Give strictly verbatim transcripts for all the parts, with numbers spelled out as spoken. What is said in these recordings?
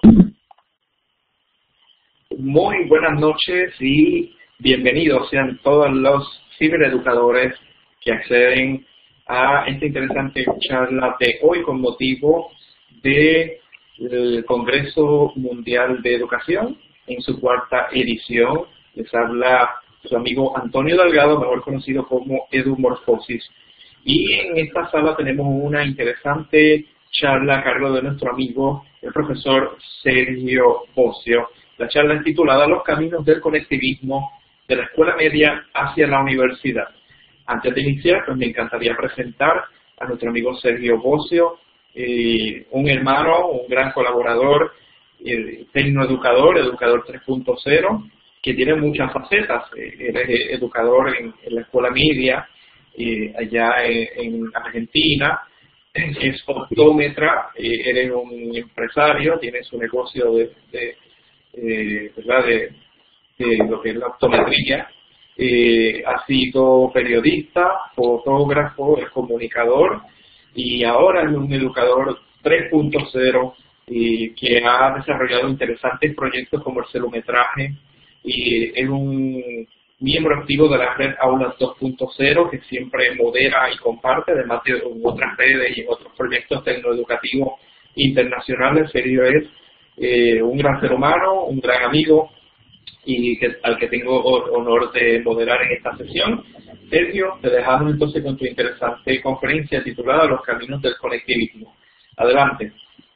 Muy buenas noches y bienvenidos sean todos los cibereducadores que acceden a esta interesante charla de hoy con motivo del Congreso Mundial de Educación en su cuarta edición. Les habla su amigo Antonio Delgado, mejor conocido como Edumorfosis. Y en esta sala tenemos una interesante charla a cargo de nuestro amigo, el profesor Sergio Bocio. La charla es titulada Los caminos del conectivismo de la escuela media hacia la universidad. Antes de iniciar, pues me encantaría presentar a nuestro amigo Sergio Bocio, eh, un hermano, un gran colaborador, eh, tecnoeducador, educador tres punto cero, que tiene muchas facetas. Eh, él es educador en, en la escuela media, eh, allá en, en Argentina, es optómetra, eh, él es un empresario, tiene su negocio de, de, eh, ¿verdad? de, de lo que es la optometría, eh, ha sido periodista, fotógrafo, es comunicador y ahora es un educador tres punto cero y que ha desarrollado interesantes proyectos como el celumetraje y es un miembro activo de la red Aulas dos punto cero que siempre modera y comparte, además de en otras redes y en otros proyectos tecnoeducativos internacionales. Sergio es eh, un gran ser humano, un gran amigo y que, al que tengo honor de moderar en esta sesión. Sergio, te dejamos entonces con tu interesante conferencia titulada Los caminos del conectivismo. Adelante.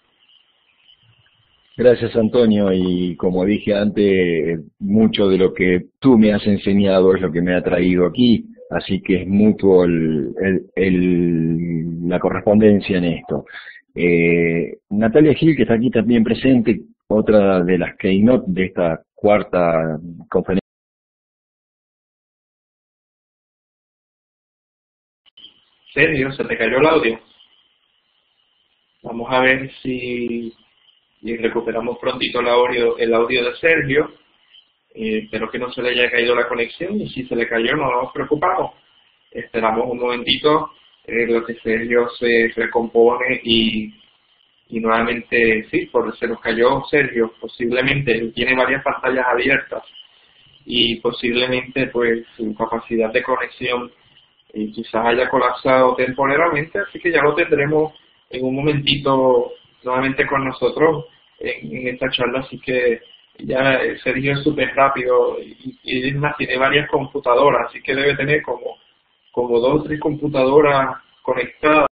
Gracias, Antonio, y como dije antes, mucho de lo que tú me has enseñado es lo que me ha traído aquí, así que es mutuo el, el, el, la correspondencia en esto. Eh, Natalia Gil, que está aquí también presente, otra de las keynote de esta cuarta conferencia. Sergio, se te cayó el audio. Vamos a ver si y recuperamos prontito el audio, el audio de Sergio. Eh, espero que no se le haya caído la conexión y si se le cayó no nos preocupamos. Esperamos un momentito en eh, lo que Sergio se recompone y, y nuevamente, sí, por se nos cayó Sergio, posiblemente, él tiene varias pantallas abiertas y posiblemente pues su capacidad de conexión eh, quizás haya colapsado temporalmente, así que ya lo tendremos en un momentito nuevamente con nosotros en, en esta charla, así que ya Sergio es súper rápido y, y además tiene varias computadoras, así que debe tener como, como dos o tres computadoras conectadas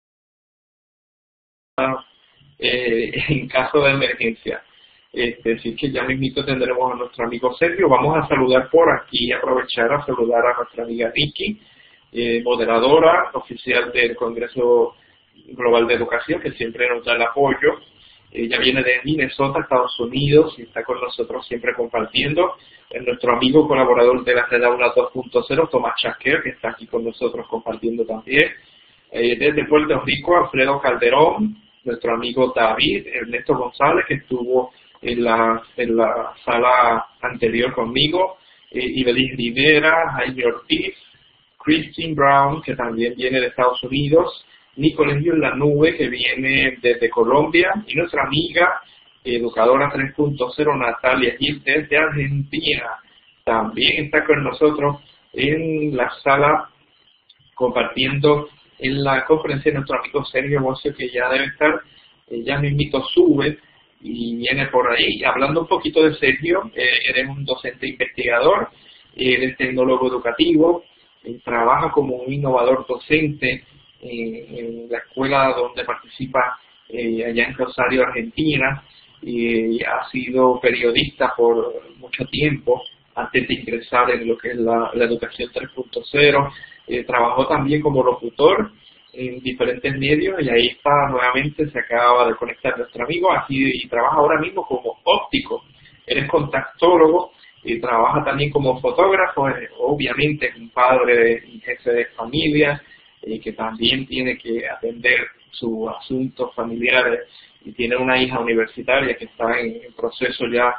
eh, en caso de emergencia. Este, así que ya mismito tendremos a nuestro amigo Sergio. Vamos a saludar por aquí, aprovechar a saludar a nuestra amiga Nikki, eh, moderadora oficial del Congreso Global de Educación, que siempre nos da el apoyo. Ella viene de Minnesota, Estados Unidos, y está con nosotros siempre compartiendo. Es nuestro amigo colaborador de la red Aulas dos punto cero, Tomás Chasquer, que está aquí con nosotros compartiendo también. Eh, desde Puerto Rico, Alfredo Calderón, nuestro amigo David, Ernesto González, que estuvo en la, en la sala anterior conmigo, eh, Ibeliz Rivera, Jaime Ortiz, Christine Brown, que también viene de Estados Unidos, Nicolás en la nube, que viene desde Colombia, y nuestra amiga educadora tres punto cero, Natalia Gil, desde Argentina. También está con nosotros en la sala compartiendo en la conferencia de nuestro amigo Sergio Bocio, que ya debe estar, eh, ya mismito sube y viene por ahí. Hablando un poquito de Sergio, eh, eres un docente investigador, eres tecnólogo educativo, eh, trabaja como un innovador docente En, en la escuela donde participa eh, allá en Rosario, Argentina, y ha sido periodista por mucho tiempo antes de ingresar en lo que es la, la educación tres punto cero. Eh, trabajó también como locutor en diferentes medios y ahí está nuevamente, se acaba de conectar nuestro amigo aquí y trabaja ahora mismo como óptico. Él es contactólogo y trabaja también como fotógrafo, eh, obviamente es un padre y jefe de familia, y que también tiene que atender sus asuntos familiares y tiene una hija universitaria que está en el proceso ya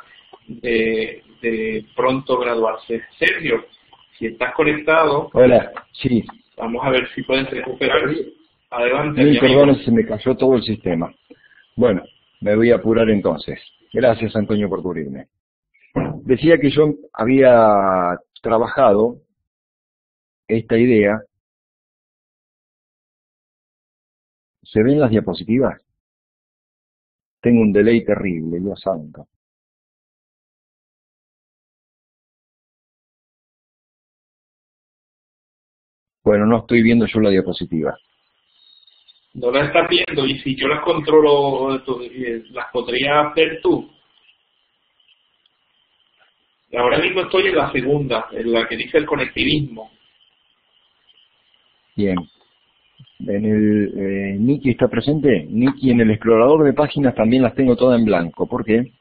de, de pronto graduarse. Sergio, si estás conectado, hola, sí, vamos a ver si puedes recuperar. Adelante. Sí, perdón, se me cayó todo el sistema. Bueno, Me voy a apurar entonces. Gracias, Antonio, por cubrirme. Decía que yo había trabajado esta idea. ¿Se ven las diapositivas? Tengo un delay terrible, Dios santo. Bueno, no estoy viendo yo la diapositiva. No la estás viendo, y si yo las controlo, tú, eh, las podrías ver tú. Ahora mismo estoy en la segunda, en la que dice el conectivismo. Bien. En el, eh, Nicky está presente. Nicky, en el explorador de páginas también las tengo todas en blanco. ¿Por qué?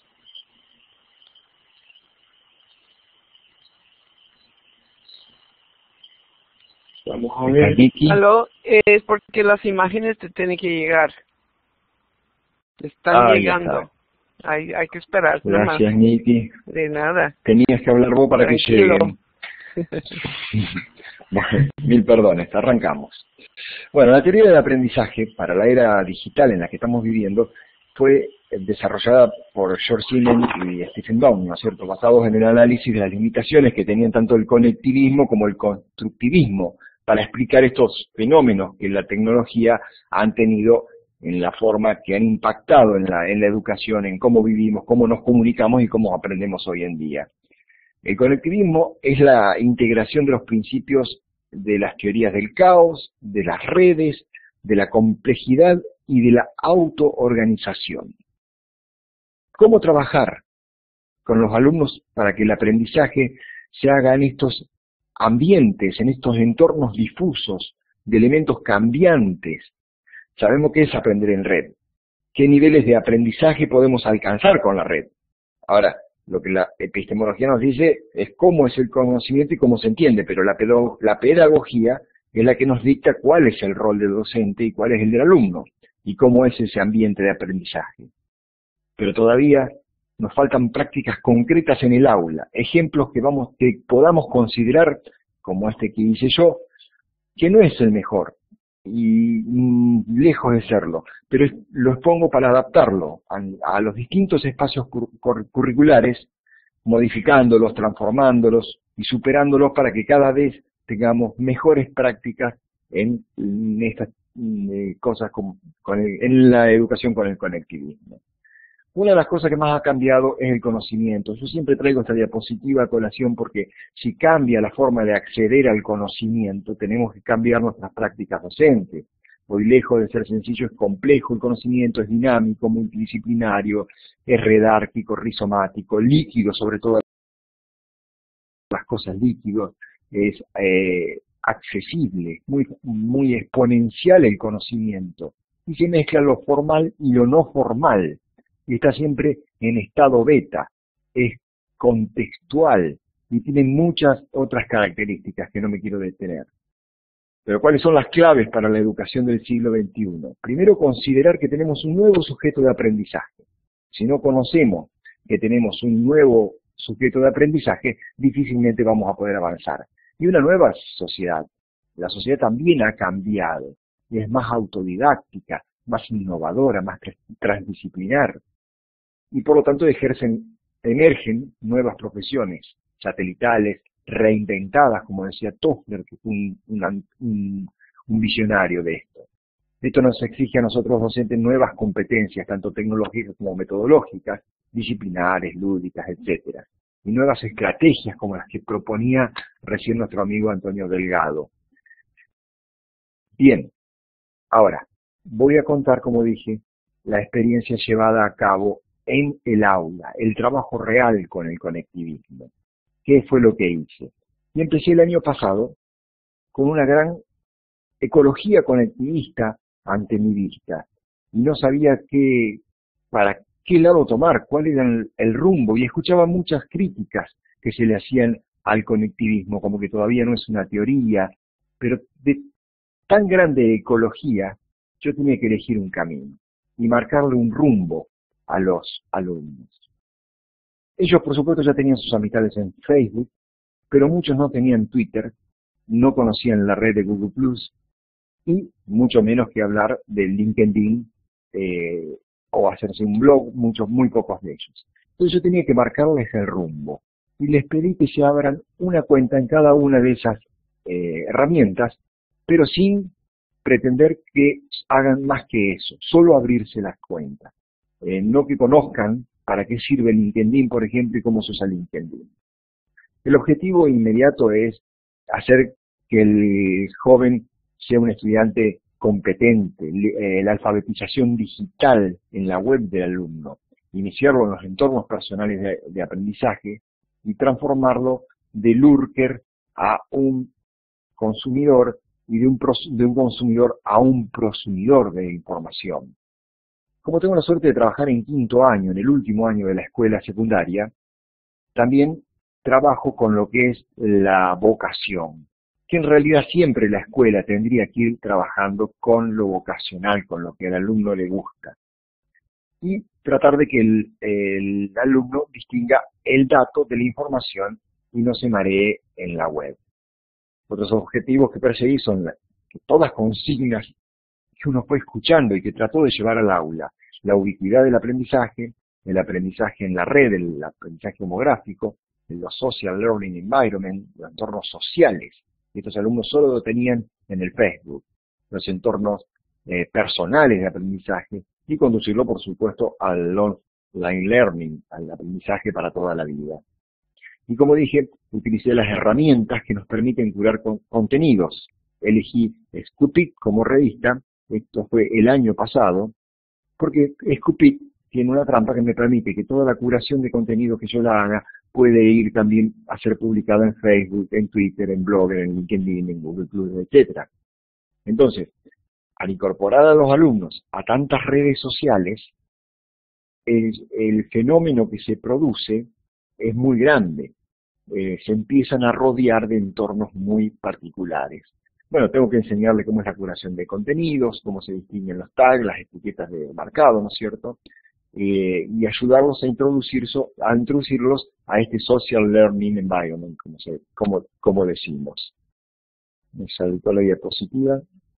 Vamos a ver. Nicky. Aló, es porque las imágenes te tienen que llegar. Te están Ah, llegando. Hay, hay que esperar. Gracias, nomás. Nicky. De nada. Tenías que hablar vos para Tranquilo. que lleguen. Bueno, mil perdones, arrancamos. Bueno, la teoría del aprendizaje para la era digital en la que estamos viviendo fue desarrollada por George Siemens y Stephen Downing, ¿no es cierto?, basados en el análisis de las limitaciones que tenían tanto el conectivismo como el constructivismo para explicar estos fenómenos que la tecnología han tenido en la forma que han impactado en la, en la educación, en cómo vivimos, cómo nos comunicamos y cómo aprendemos hoy en día. El conectivismo es la integración de los principios de las teorías del caos, de las redes, de la complejidad y de la autoorganización. ¿Cómo trabajar con los alumnos para que el aprendizaje se haga en estos ambientes, en estos entornos difusos, de elementos cambiantes? Sabemos qué es aprender en red, qué niveles de aprendizaje podemos alcanzar con la red. Ahora, lo que la epistemología nos dice es cómo es el conocimiento y cómo se entiende, pero la, pedo, la pedagogía es la que nos dicta cuál es el rol del docente y cuál es el del alumno, y cómo es ese ambiente de aprendizaje. Pero todavía nos faltan prácticas concretas en el aula, ejemplos que, vamos, que podamos considerar, como este que hice yo, que no es el mejor, y mm, lejos de serlo, pero es, lo expongo para adaptarlo a, a los distintos espacios cur, cur, curriculares, modificándolos, transformándolos y superándolos para que cada vez tengamos mejores prácticas en, en estas eh, cosas con, con el, en la educación con el conectivismo. Una de las cosas que más ha cambiado es el conocimiento. Yo siempre traigo esta diapositiva a colación porque si cambia la forma de acceder al conocimiento, tenemos que cambiar nuestras prácticas docentes. Hoy, lejos de ser sencillo, es complejo el conocimiento, es dinámico, multidisciplinario, es redárquico, rizomático, líquido, sobre todo las cosas líquidos, es eh, accesible, muy, muy exponencial el conocimiento. Y se mezcla lo formal y lo no formal. Y está siempre en estado beta, es contextual y tiene muchas otras características que no me quiero detener. Pero ¿cuáles son las claves para la educación del siglo veintiuno? Primero, considerar que tenemos un nuevo sujeto de aprendizaje. Si no conocemos que tenemos un nuevo sujeto de aprendizaje, difícilmente vamos a poder avanzar. Y una nueva sociedad. La sociedad también ha cambiado y es más autodidáctica, más innovadora, más transdisciplinar. Y por lo tanto ejercen, emergen nuevas profesiones satelitales, reinventadas, como decía Toffler, que fue un, un, un visionario de esto. Esto nos exige a nosotros docentes nuevas competencias, tanto tecnológicas como metodológicas, disciplinares, lúdicas, etcétera. Y nuevas estrategias como las que proponía recién nuestro amigo Antonio Delgado. Bien, ahora, voy a contar, como dije, la experiencia llevada a cabo en el aula, el trabajo real con el conectivismo. ¿Qué fue lo que hice? Y empecé el año pasado con una gran ecología conectivista ante mi vista. Y no sabía qué, para qué lado tomar, cuál era el, el rumbo. Y escuchaba muchas críticas que se le hacían al conectivismo, como que todavía no es una teoría. Pero de tan grande ecología, yo tenía que elegir un camino y marcarle un rumbo a los alumnos. Ellos, por supuesto, ya tenían sus amistades en Facebook, pero muchos no tenían Twitter, no conocían la red de Google Plus, y mucho menos que hablar del LinkedIn eh, o hacerse un blog, muchos, muy pocos de ellos. Entonces yo tenía que marcarles el rumbo y les pedí que se abran una cuenta en cada una de esas eh, herramientas, pero sin pretender que hagan más que eso, solo abrirse las cuentas, eh, no que conozcan para qué sirve el LinkedIn, por ejemplo, y cómo se usa LinkedIn. El objetivo inmediato es hacer que el joven sea un estudiante competente, eh, la alfabetización digital en la web del alumno, iniciarlo en los entornos personales de, de aprendizaje y transformarlo de lurker a un consumidor y de un, pros, de un consumidor a un prosumidor de información. Como tengo la suerte de trabajar en quinto año, en el último año de la escuela secundaria, también trabajo con lo que es la vocación, que en realidad siempre la escuela tendría que ir trabajando con lo vocacional, con lo que al alumno le gusta, y tratar de que el, el alumno distinga el dato de la información y no se maree en la web. Otros objetivos que perseguí son la, que todas consignas que uno fue escuchando y que trató de llevar al aula, la ubicuidad del aprendizaje, el aprendizaje en la red, el aprendizaje homográfico, los social learning environment, los entornos sociales. Estos alumnos solo lo tenían en el Facebook, los entornos eh, personales de aprendizaje, y conducirlo, por supuesto, al online learning, al aprendizaje para toda la vida. Y como dije, utilicé las herramientas que nos permiten curar con contenidos. Elegí Scoopit como revista, esto fue el año pasado, porque Scoopit tiene una trampa que me permite que toda la curación de contenido que yo la haga puede ir también a ser publicada en Facebook, en Twitter, en Blogger, en LinkedIn, en Google Plus, etcétera. Entonces, al incorporar a los alumnos a tantas redes sociales, el, el fenómeno que se produce es muy grande. Eh, se empiezan a rodear de entornos muy particulares. Bueno, tengo que enseñarle cómo es la curación de contenidos, cómo se distinguen los tags, las etiquetas de marcado, ¿no es cierto? Eh, y ayudarlos a, introducir, a introducirlos a este social learning environment, como, se, como, como decimos. Me saltó la diapositiva.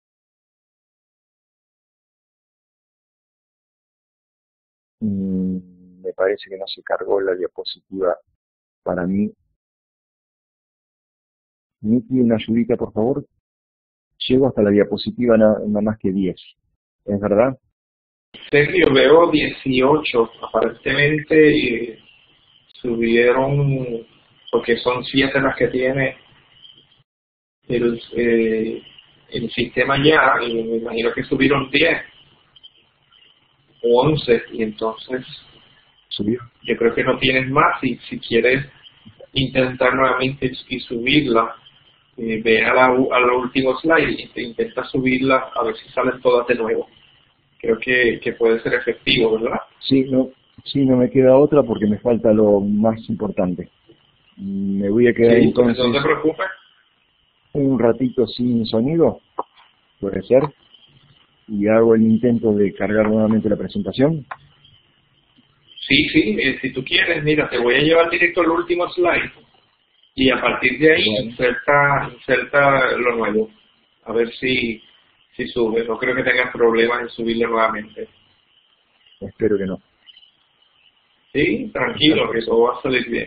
Mm, me parece que no se cargó la diapositiva para mí. Niki, una ayudita, por favor. Llego hasta la diapositiva nada, nada más que diez. ¿Es verdad? Sergio, veo dieciocho. Aparentemente eh, subieron, porque son siete las que tiene el, eh, el sistema ya, y me imagino que subieron diez o once, y entonces ¿Subió? Yo creo que no tienes más, y si quieres intentar nuevamente y subirla, eh, ve a la, a la última slide y te intenta subirla a ver si salen todas de nuevo. Creo que, que puede ser efectivo, ¿verdad? Sí, no, sí, no me queda otra porque me falta lo más importante. Me voy a quedar Sí, entonces no te preocupes. un ratito sin sonido, puede ser, y hago el intento de cargar nuevamente la presentación. Sí, sí, eh, si tú quieres, mira, te voy a llevar directo al último slide y a partir de ahí Bueno. inserta, inserta lo nuevo, a ver si, si sube. No creo que tengas problemas en subirlo nuevamente. Espero que no. Sí, tranquilo, que todo va a salir bien.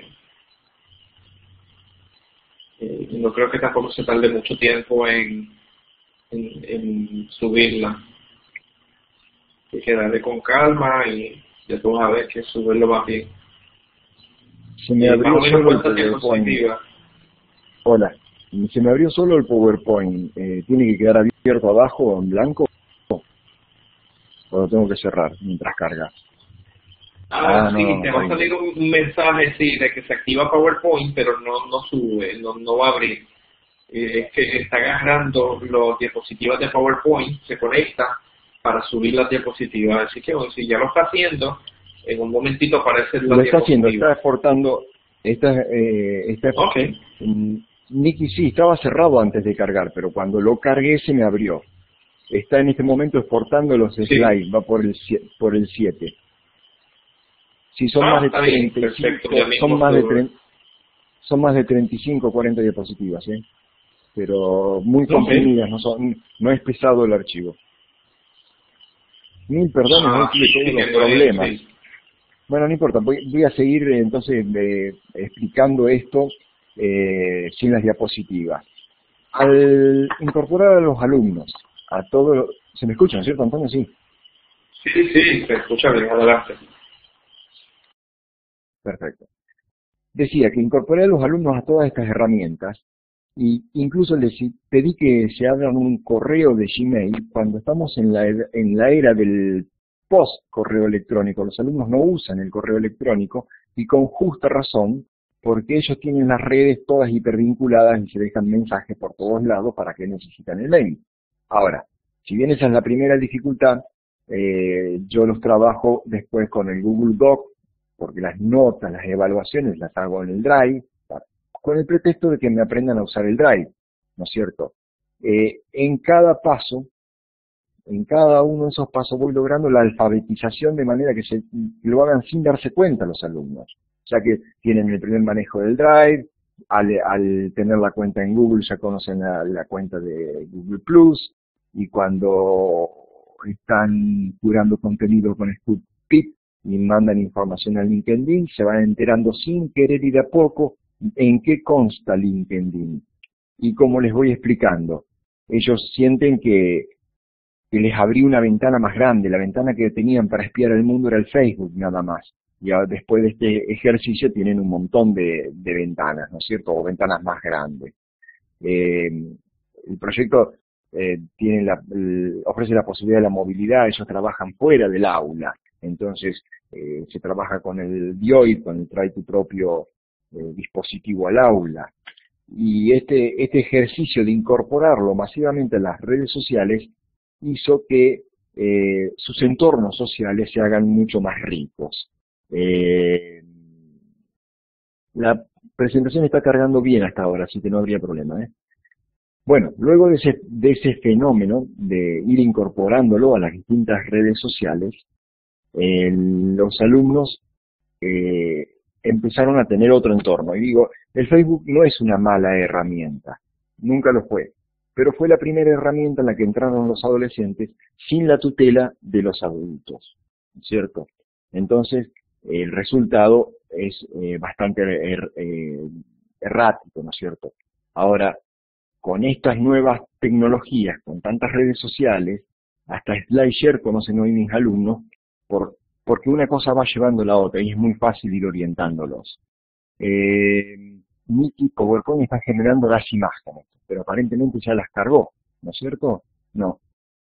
Eh, no creo que tampoco se tarde mucho tiempo en, en, en subirla. Hay que darle con calma y ya tú vas a ver que subirlo va bien. Se me Eh, abrió más o menos solo el cuánto tiempo se PowerPoint. activa. Hola, se me abrió solo el PowerPoint. Eh, ¿Tiene que quedar abierto abajo o en blanco? ¿O lo tengo que cerrar mientras carga? Ah, Ah, sí, no, te va a ahí. salir un, un mensaje, sí, de que se activa PowerPoint, pero no, no sube, no, no va a abrir. Eh, es que está agarrando las diapositivas de PowerPoint, se conecta para subir las diapositivas. Así que bueno, si ya lo está haciendo, en un momentito aparecen las Lo está haciendo, está diapositivas. exportando, está, eh, está, Ok, mm, Nicky, sí, estaba cerrado antes de cargar, pero cuando lo cargué se me abrió. Está en este momento exportando los sí. slides, va por el sie- por el siete. Sí, son Ah, más de está bien, treinta y perfecto, cinco, ya mismo son más de sube. tre- son más de treinta y cinco o cuarenta diapositivas, ¿eh? Pero muy Ok. comprimidas, no son, no es pesado el archivo. Mil perdones, no Ah, tuve sí, todos los entiendo bien, problemas. sí. Bueno, no importa, voy, voy a seguir eh, entonces eh, explicando esto eh, sin las diapositivas. Al incorporar a los alumnos, a todo, ¿se me escucha, no es cierto, Antonio? Sí, Sí, sí, se escucha bien, adelante. perfecto. Decía que incorporé a los alumnos a todas estas herramientas y incluso les pedí que se abran un correo de Gmail cuando estamos en la, en la era del post correo electrónico. Los alumnos no usan el correo electrónico y con justa razón, porque ellos tienen las redes todas hipervinculadas y se dejan mensajes por todos lados para que necesitan el mail. Ahora, si bien esa es la primera dificultad, eh, yo los trabajo después con el Google Doc, porque las notas, las evaluaciones las hago en el Drive, con el pretexto de que me aprendan a usar el Drive, ¿no es cierto? Eh, en cada paso, en cada uno de esos pasos voy logrando la alfabetización de manera que, se, que lo hagan sin darse cuenta los alumnos, ya que tienen el primer manejo del Drive, al, al tener la cuenta en Google ya conocen la, la cuenta de Google Plus, y cuando están curando contenido con ScoopPit y mandan información a LinkedIn, se van enterando sin querer y de a poco en qué consta LinkedIn. Y como les voy explicando, ellos sienten que, que les abrí una ventana más grande, la ventana que tenían para espiar el mundo era el Facebook nada más. Y ahora, después de este ejercicio tienen un montón de, de ventanas, ¿no es cierto? O ventanas más grandes. Eh, el proyecto eh, tiene la, el, ofrece la posibilidad de la movilidad, ellos trabajan fuera del aula. Entonces, eh, se trabaja con el D I O I, con el trae tu propio eh, dispositivo al aula. Y este, este ejercicio de incorporarlo masivamente a las redes sociales hizo que eh, sus entornos sociales se hagan mucho más ricos. Eh, la presentación está cargando bien hasta ahora, así que no habría problema, ¿eh? Bueno, luego de ese, de ese fenómeno de ir incorporándolo a las distintas redes sociales, eh, los alumnos eh, empezaron a tener otro entorno. Y digo, el Facebook no es una mala herramienta, nunca lo fue, pero fue la primera herramienta en la que entraron los adolescentes sin la tutela de los adultos, ¿cierto? Entonces, el resultado es eh, bastante er, eh, errático, ¿no es cierto? Ahora, con estas nuevas tecnologías, con tantas redes sociales, hasta SlideShare conocen hoy mis alumnos, por, porque una cosa va llevando a la otra y es muy fácil ir orientándolos. Eh, Nikki PowerPoint está generando las imágenes, pero aparentemente ya las cargó, ¿no es cierto? No.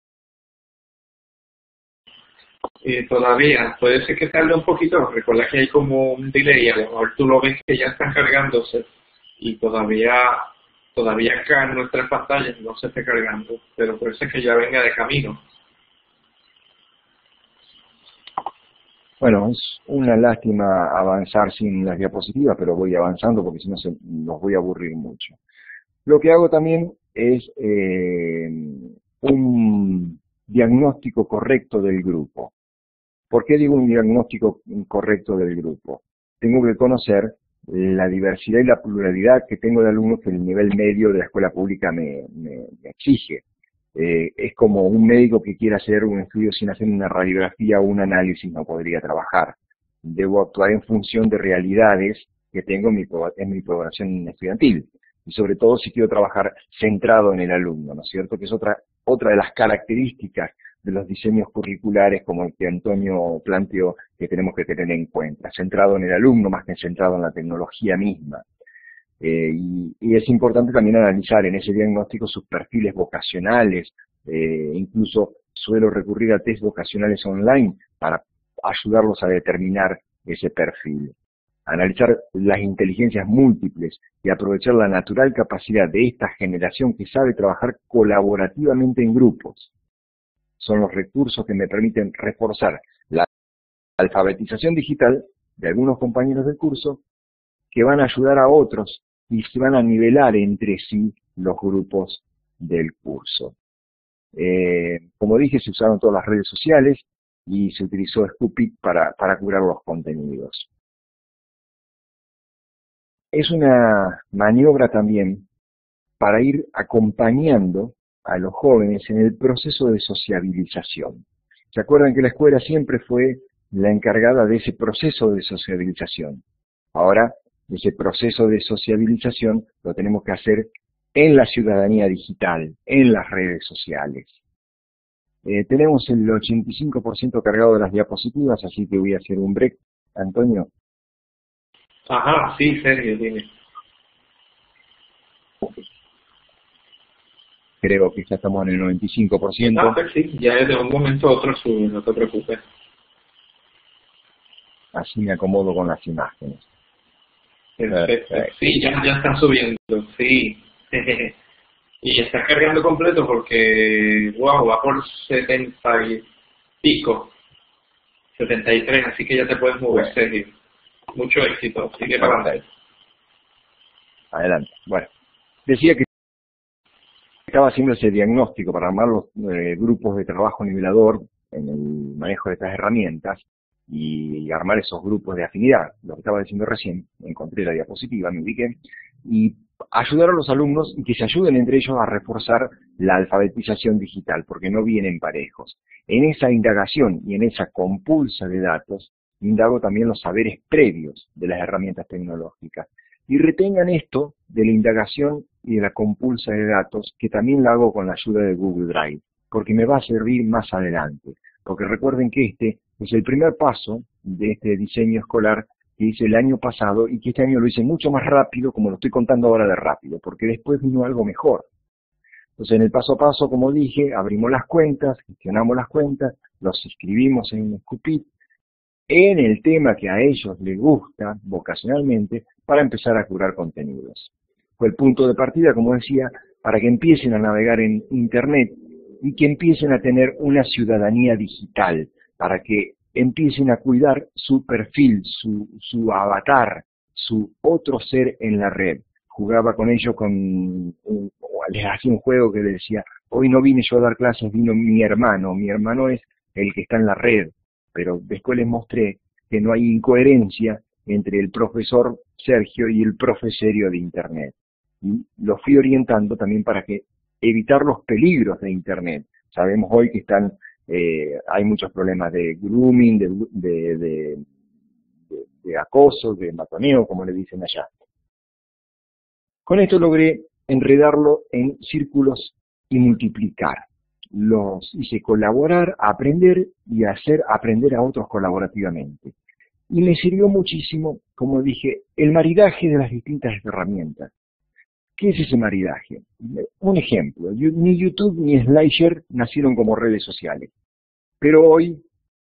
Eh, todavía, puede ser que tarde un poquito, recuerda que hay como un delay, a lo mejor tú lo ves que ya están cargándose y todavía todavía acá en nuestras pantallas no se está cargando, pero puede ser que ya venga de camino. Bueno, es una lástima avanzar sin las diapositivas, pero voy avanzando porque si no se, los voy a aburrir mucho. Lo que hago también es eh, un diagnóstico correcto del grupo. ¿Por qué digo un diagnóstico correcto del grupo? Tengo que conocer la diversidad y la pluralidad que tengo de alumnos que el nivel medio de la escuela pública me, me, me exige. Eh, es como un médico que quiera hacer un estudio sin hacer una radiografía o un análisis, no podría trabajar. Debo actuar en función de realidades que tengo en mi, en mi población estudiantil. Y sobre todo si quiero trabajar centrado en el alumno, ¿no es cierto? Que es otra, otra de las características de los diseños curriculares como el que Antonio planteó, que tenemos que tener en cuenta, centrado en el alumno más que centrado en la tecnología misma. Eh, y, y es importante también analizar en ese diagnóstico sus perfiles vocacionales, eh, incluso suelo recurrir a test vocacionales online para ayudarlos a determinar ese perfil. Analizar las inteligencias múltiples y aprovechar la natural capacidad de esta generación que sabe trabajar colaborativamente en grupos. Son los recursos que me permiten reforzar la alfabetización digital de algunos compañeros del curso que van a ayudar a otros y se van a nivelar entre sí los grupos del curso. Eh, como dije, se usaron todas las redes sociales y se utilizó ScoopIt para, para curar los contenidos. Es una maniobra también para ir acompañando a los jóvenes en el proceso de sociabilización. ¿Se acuerdan que la escuela siempre fue la encargada de ese proceso de sociabilización? Ahora, ese proceso de sociabilización lo tenemos que hacer en la ciudadanía digital, en las redes sociales. Eh, tenemos el ochenta y cinco por ciento cargado de las diapositivas, así que voy a hacer un break. Antonio. Ajá, sí, Sergio, dime. Creo que ya estamos en el noventa y cinco por ciento. Ah, pues sí, ya de un momento a otro sube, no te preocupes. Así me acomodo con las imágenes. Perfecto. Perfecto. Sí, ya, ya está subiendo, sí. Y está cargando completo porque, wow, va por setenta y pico, setenta y tres, así que ya te puedes mover, bueno. Sergio. Mucho éxito, sigue para adelante. Adelante. Bueno, decía que estaba haciendo ese diagnóstico para armar los eh, grupos de trabajo nivelador en el manejo de estas herramientas y, y armar esos grupos de afinidad. Lo que estaba diciendo recién, encontré la diapositiva, me ubiqué, y ayudar a los alumnos y que se ayuden entre ellos a reforzar la alfabetización digital, porque no vienen parejos. En esa indagación y en esa compulsa de datos, indago también los saberes previos de las herramientas tecnológicas. Y retengan esto de la indagación y de la compulsa de datos, que también la hago con la ayuda de Google Drive, porque me va a servir más adelante. Porque recuerden que este es el primer paso de este diseño escolar que hice el año pasado y que este año lo hice mucho más rápido, como lo estoy contando ahora de rápido, porque después vino algo mejor. Entonces, en el paso a paso, como dije, abrimos las cuentas, gestionamos las cuentas, los inscribimos en Scoopit, en el tema que a ellos les gusta vocacionalmente, para empezar a curar contenidos. Fue el punto de partida, como decía, para que empiecen a navegar en Internet y que empiecen a tener una ciudadanía digital, para que empiecen a cuidar su perfil, su, su avatar, su otro ser en la red. Jugaba con ellos, con un, les hacía un juego que les decía, hoy no vine yo a dar clases, vino mi hermano, mi hermano es el que está en la red. Pero después les mostré que no hay incoherencia entre el profesor Sergio y el profe serio de Internet. Y los fui orientando también para que evitar los peligros de Internet. Sabemos hoy que están, eh, hay muchos problemas de grooming, de, de, de, de, de acoso, de matoneo, como le dicen allá. Con esto logré enredarlo en círculos y multiplicar. Los hice colaborar, aprender y hacer aprender a otros colaborativamente. Y me sirvió muchísimo, como dije, el maridaje de las distintas herramientas. ¿Qué es ese maridaje? Un ejemplo, ni YouTube ni SlideShare nacieron como redes sociales. Pero hoy,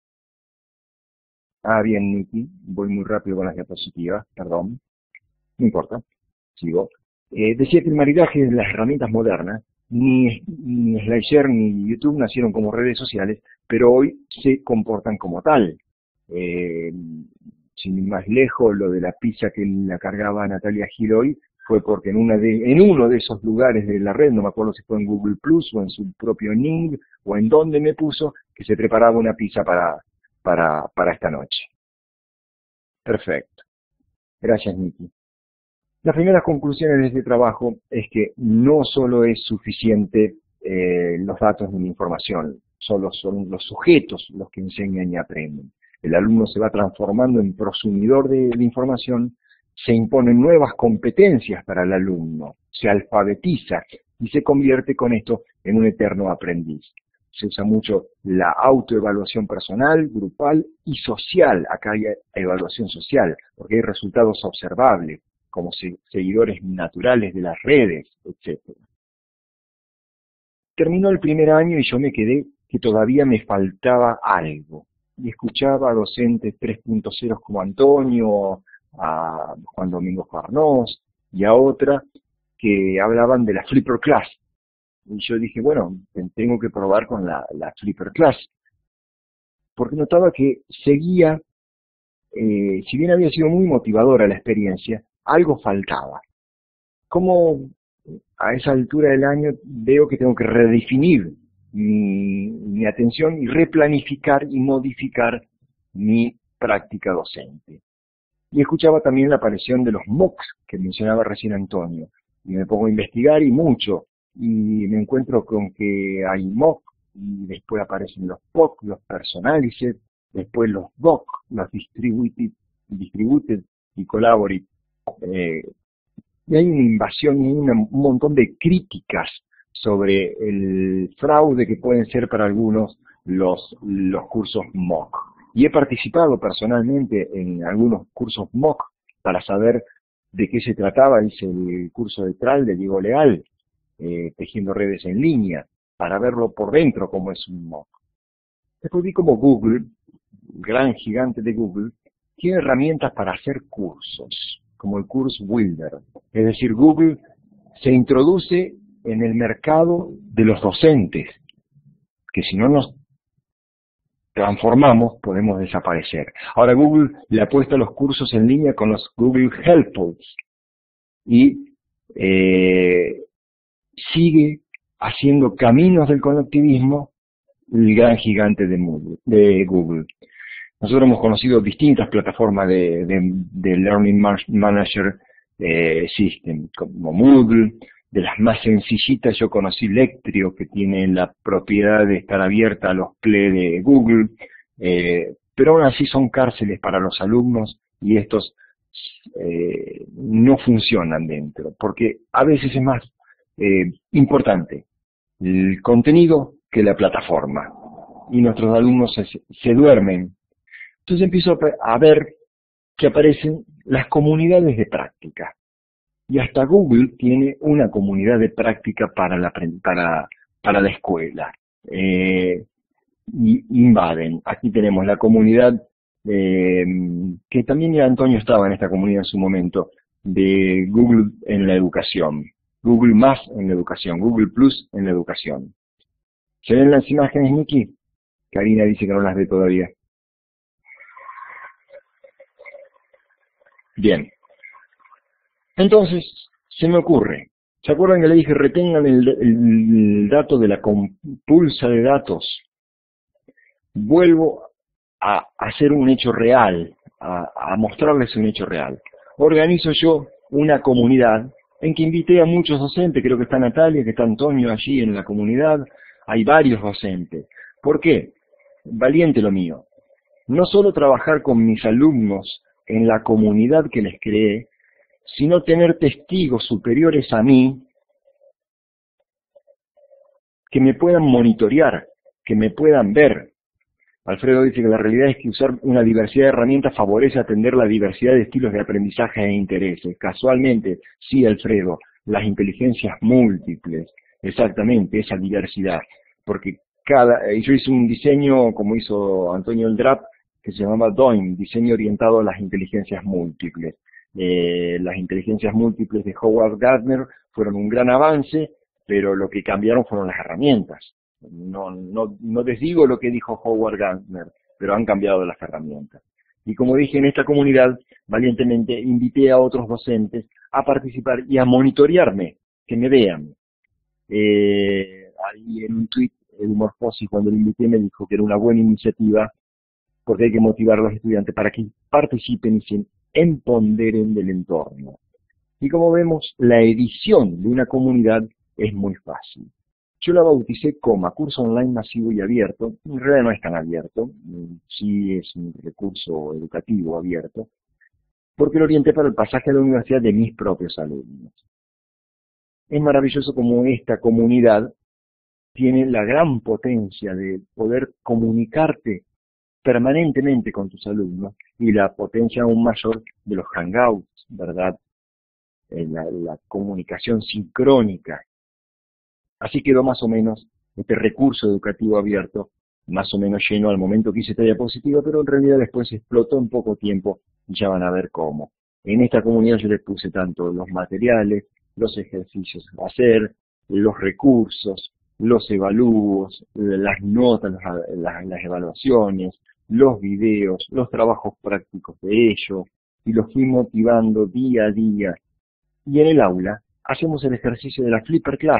ah bien Nicky, voy muy rápido con las diapositivas, perdón, no importa, sigo. Eh, decía que el maridaje de las herramientas modernas, Ni, ni SlideShare ni YouTube nacieron como redes sociales, pero hoy se comportan como tal. Eh, sin ir más lejos, lo de la pizza que la cargaba Natalia Gil hoy fue porque en, una de, en uno de esos lugares de la red, no me acuerdo si fue en Google Plus o en su propio Ning o en donde me puso, que se preparaba una pizza para, para, para esta noche. Perfecto. Gracias, Nicky. Las primeras conclusiones de este trabajo es que no solo es suficiente eh, los datos ni la información, solo son los sujetos los que enseñan y aprenden. El alumno se va transformando en prosumidor de la información, se imponen nuevas competencias para el alumno, se alfabetiza y se convierte con esto en un eterno aprendiz. Se usa mucho la autoevaluación personal, grupal y social. Acá hay evaluación social, porque hay resultados observables, como seguidores naturales de las redes, etcétera. Terminó el primer año y yo me quedé que todavía me faltaba algo. Y escuchaba a docentes tres punto cero como Antonio, a Juan Domingo Farnós y a otra que hablaban de la Flipper Class. Y yo dije, bueno, tengo que probar con la, la Flipper Class. Porque notaba que seguía, eh, si bien había sido muy motivadora la experiencia, algo faltaba. Como a esa altura del año veo que tengo que redefinir mi, mi atención y replanificar y modificar mi práctica docente. Y escuchaba también la aparición de los MOOCs que mencionaba recién Antonio. Y me pongo a investigar y mucho. Y me encuentro con que hay MOOC y después aparecen los P O C, los Personalized, después los D O C, los Distributed, distributed y Collaborative. Eh, y hay una invasión y una, un montón de críticas sobre el fraude que pueden ser para algunos los, los cursos M O C. Y he participado personalmente en algunos cursos M O C para saber de qué se trataba. Hice el curso de Tral de Diego Leal, eh, tejiendo redes en línea, para verlo por dentro cómo es un M O C. Después vi como Google, gran gigante de Google, tiene herramientas para hacer cursos, como el Course Builder. Es decir, Google se introduce en el mercado de los docentes, que si no nos transformamos, podemos desaparecer. Ahora Google le apuesta a los cursos en línea con los Google Helpers y eh, sigue haciendo caminos del conectivismo el gran gigante de, Google, de Google. Nosotros hemos conocido distintas plataformas de, de, de Learning Manager eh, System, como Moodle. De las más sencillitas yo conocí Lectrio, que tiene la propiedad de estar abierta a los P L E de Google, eh, pero aún así son cárceles para los alumnos y estos eh, no funcionan dentro, porque a veces es más eh, importante el contenido que la plataforma, y nuestros alumnos se, se duermen. Entonces empiezo a ver que aparecen las comunidades de práctica. Y hasta Google tiene una comunidad de práctica para la, para, para la escuela. Eh, y invaden. Aquí tenemos la comunidad, eh, que también ya Antonio estaba en esta comunidad en su momento, de Google en la educación. Google más en la educación. Google Plus en la educación. ¿Se ven las imágenes, Niki? Karina dice que no las ve todavía. Bien. Entonces, se me ocurre, ¿se acuerdan que le dije retengan el, el dato de la compulsa de datos? Vuelvo a hacer un hecho real, a, a mostrarles un hecho real. Organizo yo una comunidad en que invité a muchos docentes, creo que está Natalia, que está Antonio allí en la comunidad, hay varios docentes. ¿Por qué? Valiente lo mío. No solo trabajar con mis alumnos en la comunidad que les creé, sino tener testigos superiores a mí que me puedan monitorear, que me puedan ver. Alfredo dice que la realidad es que usar una diversidad de herramientas favorece atender la diversidad de estilos de aprendizaje e intereses. Casualmente, sí, Alfredo, las inteligencias múltiples, exactamente, esa diversidad. Porque cada, yo hice un diseño, como hizo Antonio Eldrap, que se llamaba D O I M, diseño orientado a las inteligencias múltiples. Eh, las inteligencias múltiples de Howard Gardner fueron un gran avance, pero lo que cambiaron fueron las herramientas. No, no, no desdigo lo que dijo Howard Gardner, pero han cambiado las herramientas. Y como dije, en esta comunidad, valientemente invité a otros docentes a participar y a monitorearme, que me vean. Eh, ahí en un tweet, el Morfosis, cuando lo invité, me dijo que era una buena iniciativa, porque hay que motivar a los estudiantes para que participen y se empoderen del entorno. Y como vemos, la edición de una comunidad es muy fácil. Yo la bauticé como curso online masivo y abierto. En realidad no es tan abierto, sí es un recurso educativo abierto, porque lo orienté para el pasaje a la universidad de mis propios alumnos. Es maravilloso como esta comunidad tiene la gran potencia de poder comunicarte permanentemente con tus alumnos y la potencia aún mayor de los hangouts, ¿verdad? La, la comunicación sincrónica. Así quedó más o menos este recurso educativo abierto, más o menos lleno al momento que hice esta diapositiva, pero en realidad después explotó en poco tiempo y ya van a ver cómo. En esta comunidad yo les puse tanto los materiales, los ejercicios a hacer, los recursos, los evalúos, las notas, las, las, las evaluaciones, los videos, los trabajos prácticos de ello, y los fui motivando día a día. Y en el aula hacemos el ejercicio de la Flipper Class.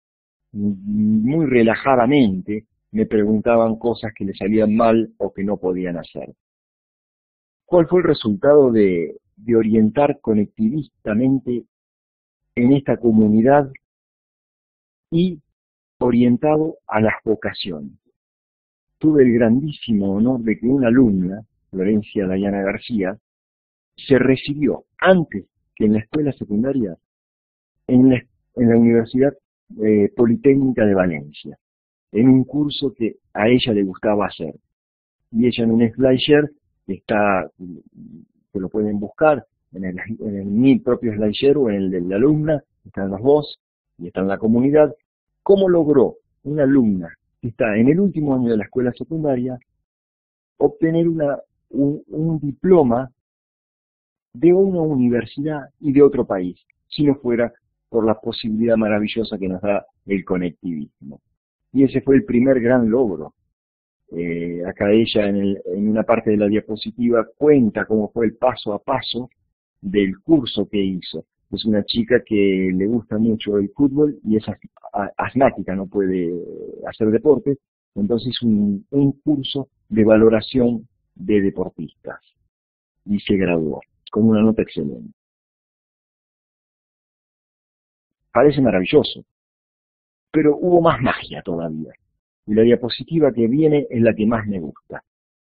Muy relajadamente me preguntaban cosas que les salían mal o que no podían hacer. ¿Cuál fue el resultado de, de orientar conectivistamente en esta comunidad y orientado a las vocaciones. Tuve el grandísimo honor de que una alumna, Florencia Dayana García, se recibió antes que en la escuela secundaria en la, en la Universidad eh, Politécnica de Valencia, en un curso que a ella le gustaba hacer. Y ella en un SlideShare está, que lo pueden buscar, en el, en el mi propio SlideShare o en el de la alumna, están los dos, y está en la comunidad, cómo logró una alumna que está en el último año de la escuela secundaria obtener una, un, un diploma de una universidad y de otro país, si no fuera por la posibilidad maravillosa que nos da el conectivismo. Y ese fue el primer gran logro. Eh, acá ella en, el, en una parte de la diapositiva cuenta cómo fue el paso a paso del curso que hizo. Es una chica que le gusta mucho el fútbol y es asmática, no puede hacer deporte, entonces un, un curso de valoración de deportistas y se graduó con una nota excelente. Parece maravilloso, pero hubo más magia todavía. Y la diapositiva que viene es la que más me gusta.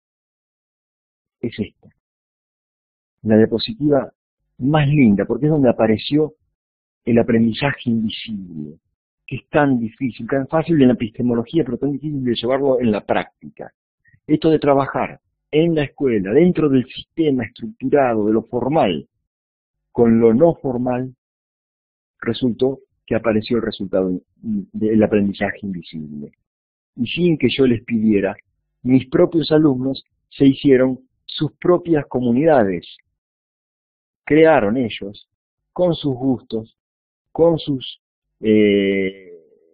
Es esta. La diapositiva más linda, porque es donde apareció el aprendizaje invisible, que es tan difícil, tan fácil en la epistemología, pero tan difícil de llevarlo en la práctica. Esto de trabajar en la escuela, dentro del sistema estructurado, de lo formal, con lo no formal, resultó que apareció el resultado del aprendizaje invisible. Y sin que yo les pidiera, mis propios alumnos se hicieron sus propias comunidades. Crearon ellos, con sus gustos, con sus eh,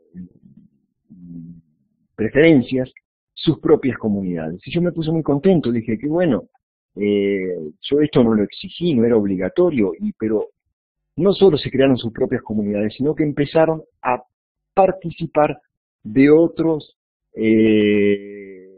preferencias, sus propias comunidades. Y yo me puse muy contento, dije que bueno, eh, yo esto no lo exigí, no era obligatorio, y, pero no solo se crearon sus propias comunidades, sino que empezaron a participar de otros eh,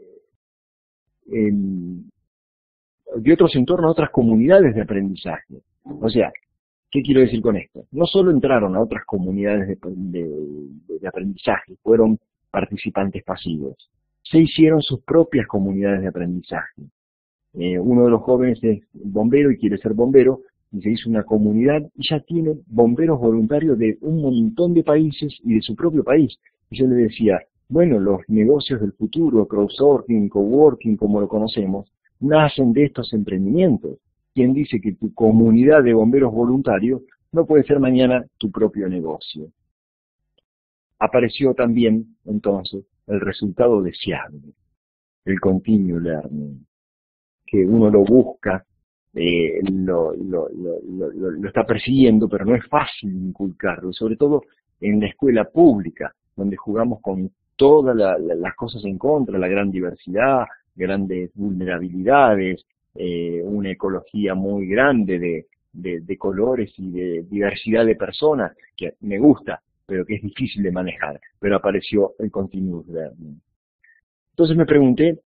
en, de otros entornos, otras comunidades de aprendizaje. O sea, ¿qué quiero decir con esto? No solo entraron a otras comunidades de, de, de aprendizaje, fueron participantes pasivos, se hicieron sus propias comunidades de aprendizaje. Eh, uno de los jóvenes es bombero y quiere ser bombero, y se hizo una comunidad y ya tiene bomberos voluntarios de un montón de países y de su propio país. Y yo le decía, bueno, los negocios del futuro, crowdsourcing, coworking, como lo conocemos, nacen de estos emprendimientos. ¿Quién dice que tu comunidad de bomberos voluntarios no puede ser mañana tu propio negocio? Apareció también, entonces, el resultado deseable, el continuous learning, que uno lo busca, eh, lo, lo, lo, lo, lo está persiguiendo, pero no es fácil inculcarlo, sobre todo en la escuela pública, donde jugamos con todas la, la, las cosas en contra, la gran diversidad, grandes vulnerabilidades, eh, una ecología muy grande de, de, de colores y de diversidad de personas, que me gusta, pero que es difícil de manejar, pero apareció el continuous learning. Entonces me pregunté,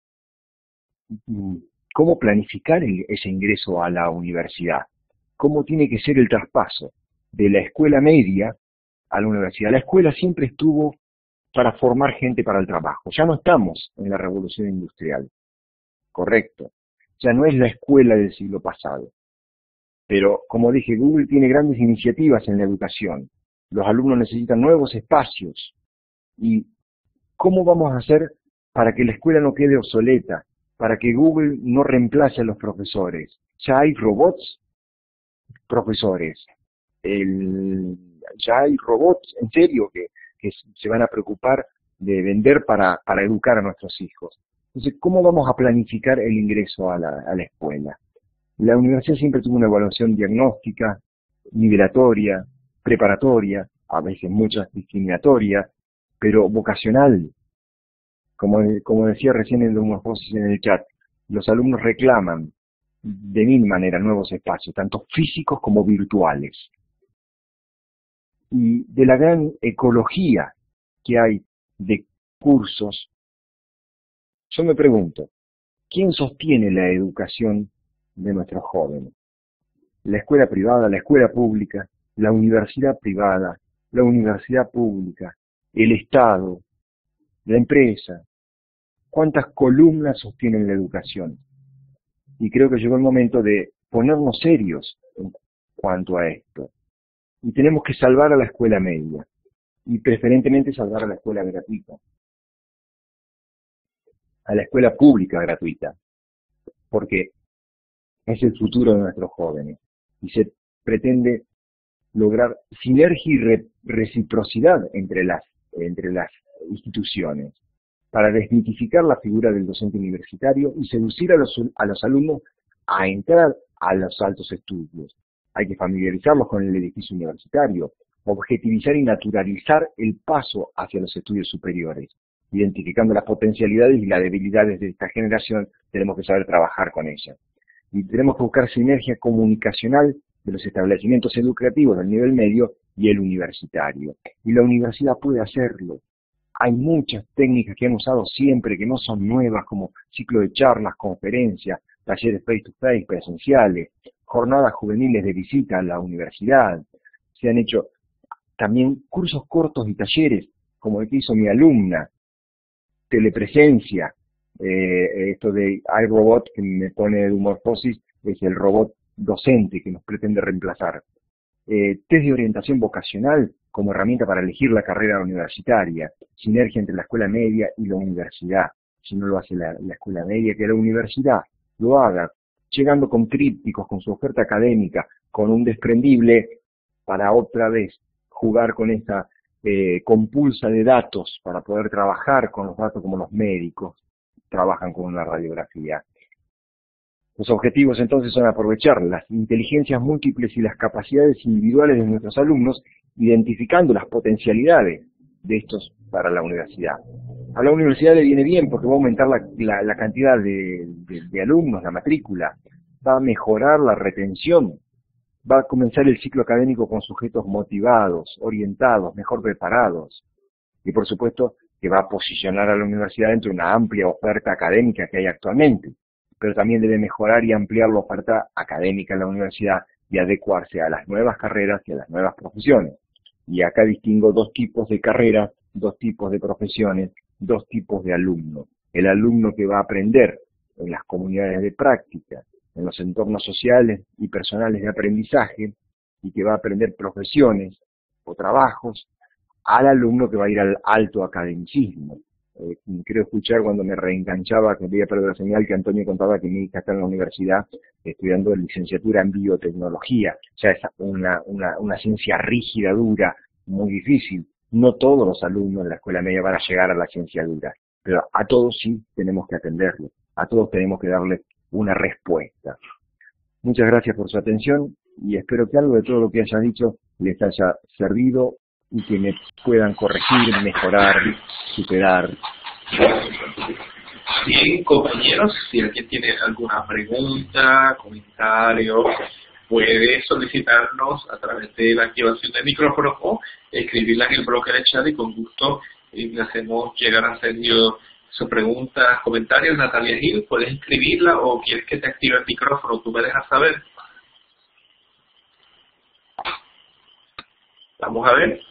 ¿cómo planificar el, ese ingreso a la universidad? ¿Cómo tiene que ser el traspaso de la escuela media a la universidad? La escuela siempre estuvo para formar gente para el trabajo. Ya no estamos en la revolución industrial, correcto. Ya no es la escuela del siglo pasado. Pero, como dije, Google tiene grandes iniciativas en la educación. Los alumnos necesitan nuevos espacios. ¿Y cómo vamos a hacer para que la escuela no quede obsoleta? Para que Google no reemplace a los profesores. Ya hay robots profesores. El, ya hay robots, en serio, que, que se van a preocupar de vender para, para educar a nuestros hijos. Entonces, ¿cómo vamos a planificar el ingreso a la, a la escuela? La universidad siempre tuvo una evaluación diagnóstica, nivelatoria, preparatoria, a veces muchas discriminatoria, pero vocacional. Como, como decía recién en unos voces en el chat, los alumnos reclaman de mil maneras nuevos espacios, tanto físicos como virtuales. Y de la gran ecología que hay de cursos, yo me pregunto, ¿quién sostiene la educación de nuestros jóvenes? La escuela privada, la escuela pública, la universidad privada, la universidad pública. el Estado, la empresa, cuántas columnas sostienen la educación. Y creo que llegó el momento de ponernos serios en cuanto a esto. Y tenemos que salvar a la escuela media, y preferentemente salvar a la escuela gratuita, a la escuela pública gratuita, porque es el futuro de nuestros jóvenes, y se pretende lograr sinergia y re reciprocidad entre las, entre las instituciones, para desmitificar la figura del docente universitario y seducir a los, a los alumnos a entrar a los altos estudios. Hay que familiarizarlos con el edificio universitario, objetivizar y naturalizar el paso hacia los estudios superiores. Identificando las potencialidades y las debilidades de esta generación, tenemos que saber trabajar con ellas. Y tenemos que buscar sinergia comunicacional de los establecimientos educativos del nivel medio y el universitario. Y la universidad puede hacerlo. Hay muchas técnicas que han usado siempre, que no son nuevas, como ciclo de charlas, conferencias, talleres face to face, presenciales, jornadas juveniles de visita a la universidad. Se han hecho también cursos cortos y talleres, como el que hizo mi alumna, telepresencia, eh, esto de iRobot, que me pone de Humorfosis, es el robot docente que nos pretende reemplazar. Eh, test de orientación vocacional como herramienta para elegir la carrera universitaria, sinergia entre la escuela media y la universidad. Si no lo hace la, la escuela media, que la universidad lo haga, llegando con trípticos, con su oferta académica, con un desprendible, para otra vez jugar con esta eh, compulsa de datos, para poder trabajar con los datos como los médicos trabajan con una radiografía. Los objetivos entonces son aprovechar las inteligencias múltiples y las capacidades individuales de nuestros alumnos, identificando las potencialidades de estos para la universidad. A la universidad le viene bien porque va a aumentar la, la, la cantidad de, de, de alumnos, la matrícula, va a mejorar la retención, va a comenzar el ciclo académico con sujetos motivados, orientados, mejor preparados, y por supuesto que va a posicionar a la universidad dentro de una amplia oferta académica que hay actualmente, pero también debe mejorar y ampliar la oferta académica en la universidad y adecuarse a las nuevas carreras y a las nuevas profesiones. Y acá distingo dos tipos de carreras, dos tipos de profesiones, dos tipos de alumnos. El alumno que va a aprender en las comunidades de práctica, en los entornos sociales y personales de aprendizaje, y que va a aprender profesiones o trabajos, al alumno que va a ir al alto academicismo. Eh, creo escuchar cuando me reenganchaba, que había perdido la señal, que Antonio contaba que mi hija está en la universidad estudiando licenciatura en biotecnología. O sea, es una, una, una ciencia rígida, dura, muy difícil. No todos los alumnos de la escuela media van a llegar a la ciencia dura, pero a todos sí tenemos que atenderlos, a todos tenemos que darle una respuesta. Muchas gracias por su atención y espero que algo de todo lo que haya dicho les haya servido y que me puedan corregir, mejorar, superar. Bien, compañeros, si alguien tiene alguna pregunta, comentario, puede solicitarnos a través de la activación del micrófono o escribirla en el bloque de chat y con gusto le hacemos llegar a Sergio sus preguntas, comentarios. Natalia Gil, puedes escribirla o quieres que te active el micrófono, tú me dejas saber. Vamos a ver.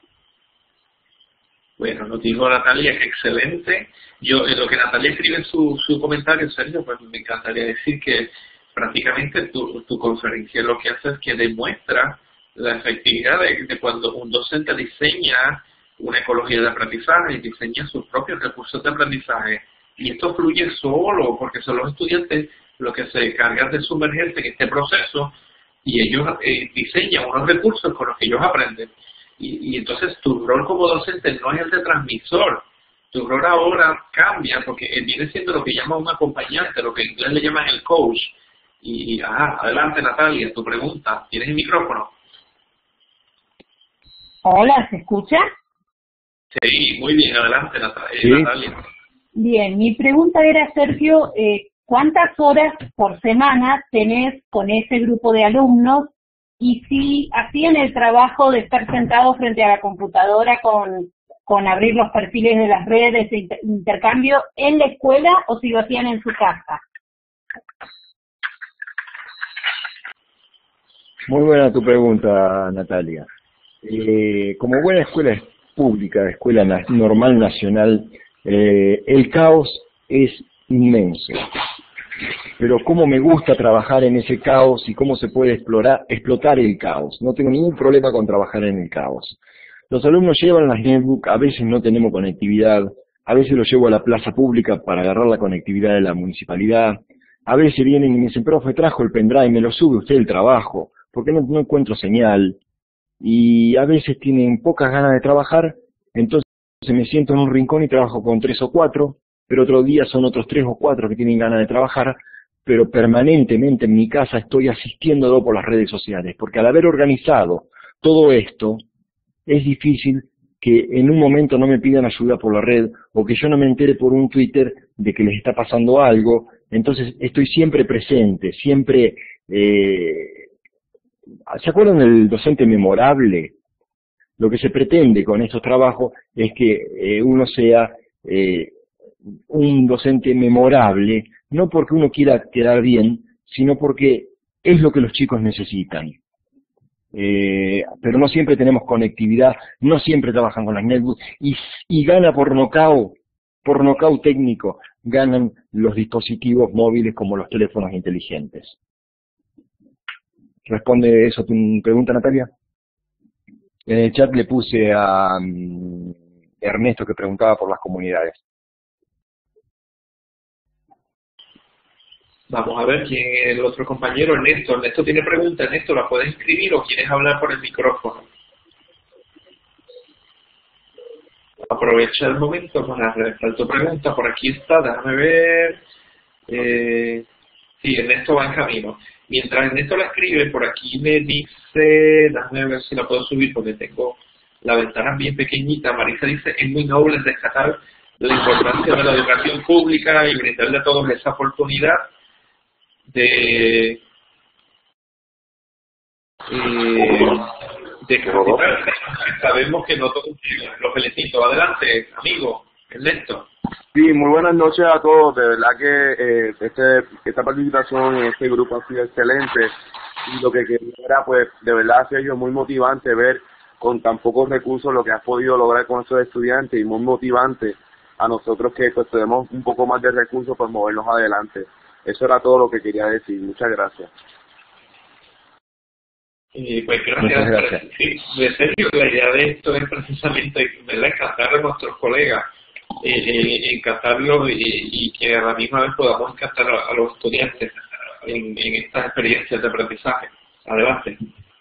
Bueno, nos dijo Natalia que excelente. Yo, en lo que Natalia escribe en su, su comentario, Sergio, pues me encantaría decir que prácticamente tu, tu conferencia lo que hace es que demuestra la efectividad de, de cuando un docente diseña una ecología de aprendizaje y diseña sus propios recursos de aprendizaje. Y esto fluye solo porque son los estudiantes los que se encargan de sumergirse en este proceso y ellos eh, diseñan unos recursos con los que ellos aprenden. Y, y entonces tu rol como docente no es el de transmisor. Tu rol ahora cambia porque viene siendo lo que llama un acompañante, lo que en inglés le llaman el coach. Y, ah, adelante Natalia, tu pregunta. ¿Tienes el micrófono? Hola, ¿se escucha? Sí, muy bien, adelante Natalia. ¿Sí? Natalia. Bien, mi pregunta era, Sergio, eh, ¿cuántas horas por semana tenés con ese grupo de alumnos? Y si hacían el trabajo de estar sentados frente a la computadora con, con abrir los perfiles de las redes de inter intercambio en la escuela o si lo hacían en su casa. Muy buena tu pregunta, Natalia. Eh, como buena escuela pública, escuela na- normal nacional, eh, el caos es inmenso. Pero cómo me gusta trabajar en ese caos y cómo se puede explorar, explotar el caos. No tengo ningún problema con trabajar en el caos. Los alumnos llevan las netbooks, a veces no tenemos conectividad, a veces los llevo a la plaza pública para agarrar la conectividad de la municipalidad, a veces vienen y me dicen, profe, trajo el pendrive, me lo sube usted el trabajo, porque no, no encuentro señal. Y a veces tienen pocas ganas de trabajar, entonces me siento en un rincón y trabajo con tres o cuatro, pero otro día son otros tres o cuatro que tienen ganas de trabajar, pero permanentemente en mi casa estoy asistiéndolo por las redes sociales, porque al haber organizado todo esto, es difícil que en un momento no me pidan ayuda por la red, o que yo no me entere por un Twitter de que les está pasando algo. Entonces estoy siempre presente, siempre... Eh, ¿se acuerdan del docente memorable? Lo que se pretende con estos trabajos es que eh, uno sea eh, un docente memorable, no porque uno quiera quedar bien, sino porque es lo que los chicos necesitan. Eh, pero no siempre tenemos conectividad, no siempre trabajan con las netbooks, y, y gana por nocaut, por nocaut técnico, ganan los dispositivos móviles como los teléfonos inteligentes. ¿Responde eso a tu pregunta, Natalia? En el chat le puse a um, Ernesto que preguntaba por las comunidades. Vamos a ver quién es el otro compañero. Ernesto, Ernesto tiene pregunta. Ernesto, ¿la puedes escribir o quieres hablar por el micrófono? Aprovecha el momento para realizar tu pregunta. Por aquí está, déjame ver. Eh, sí, Ernesto va en camino. Mientras Ernesto la escribe, por aquí me dice, déjame ver si la puedo subir porque tengo la ventana bien pequeñita. Marisa dice, es muy noble destacar la importancia de la educación pública y brindarle a todos esa oportunidad de, eh, de capacitarse. Sabemos que no todos llegan. Lo felicito. Adelante, amigo Ernesto. Sí, muy buenas noches a todos. De verdad que eh, este, esta participación en este grupo ha sido excelente. Y lo que quería era, pues, de verdad ha sido muy motivante ver con tan pocos recursos lo que has podido lograr con estos estudiantes, y muy motivante a nosotros que pues tenemos un poco más de recursos para movernos adelante. Eso era todo lo que quería decir. Muchas gracias. Y pues gracias. Muchas gracias. Sí, de serio, la idea de esto es precisamente, ¿verdad?, encantar a nuestros colegas, eh, eh, encantarlos y, y que a la misma vez podamos encantar a, a los estudiantes en, en estas experiencias de aprendizaje. Adelante.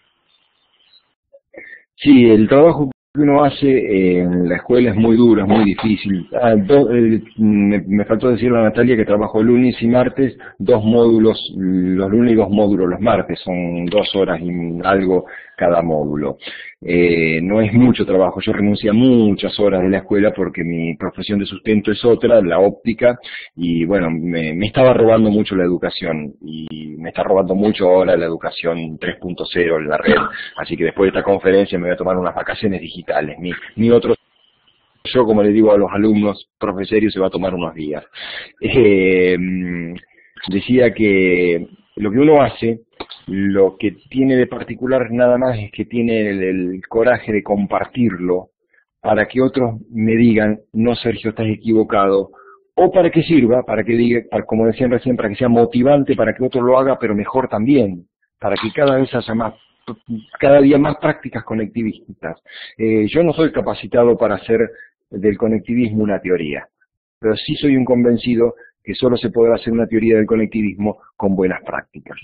Sí, el trabajo que uno hace en la escuela es muy duro, es muy difícil. Ah, do, eh, me, me faltó decirle a Natalia que trabajo lunes y martes, dos módulos, los lunes y dos módulos los martes, son dos horas y algo cada módulo. Eh, no es mucho trabajo, yo renuncio a muchas horas de la escuela porque mi profesión de sustento es otra, la óptica, y bueno, me, me estaba robando mucho la educación, y me está robando mucho ahora la educación tres punto cero en la red, así que después de esta conferencia me voy a tomar unas vacaciones digitales. Mi, mi otro, yo como le digo a los alumnos, profe serio se va a tomar unos días. Eh, decía que lo que uno hace, lo que tiene de particular nada más es que tiene el, el coraje de compartirlo para que otros me digan, no, Sergio, estás equivocado, o para que sirva, para que diga, para, como decían recién, para que sea motivante, para que otro lo haga, pero mejor también, para que cada vez haya más, cada día más prácticas conectivistas. Eh, yo no soy capacitado para hacer del conectivismo una teoría, pero sí soy un convencido que solo se podrá hacer una teoría del conectivismo con buenas prácticas.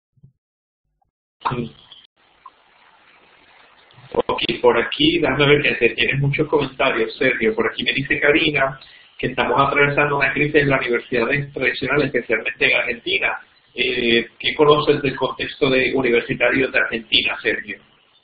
Sí. Ok, por aquí, déjame ver que te tienes muchos comentarios, Sergio. Por aquí me dice Karina que estamos atravesando una crisis en las universidades tradicionales, especialmente en Argentina. Eh, ¿Qué conoces del contexto de universitarios de Argentina, Sergio?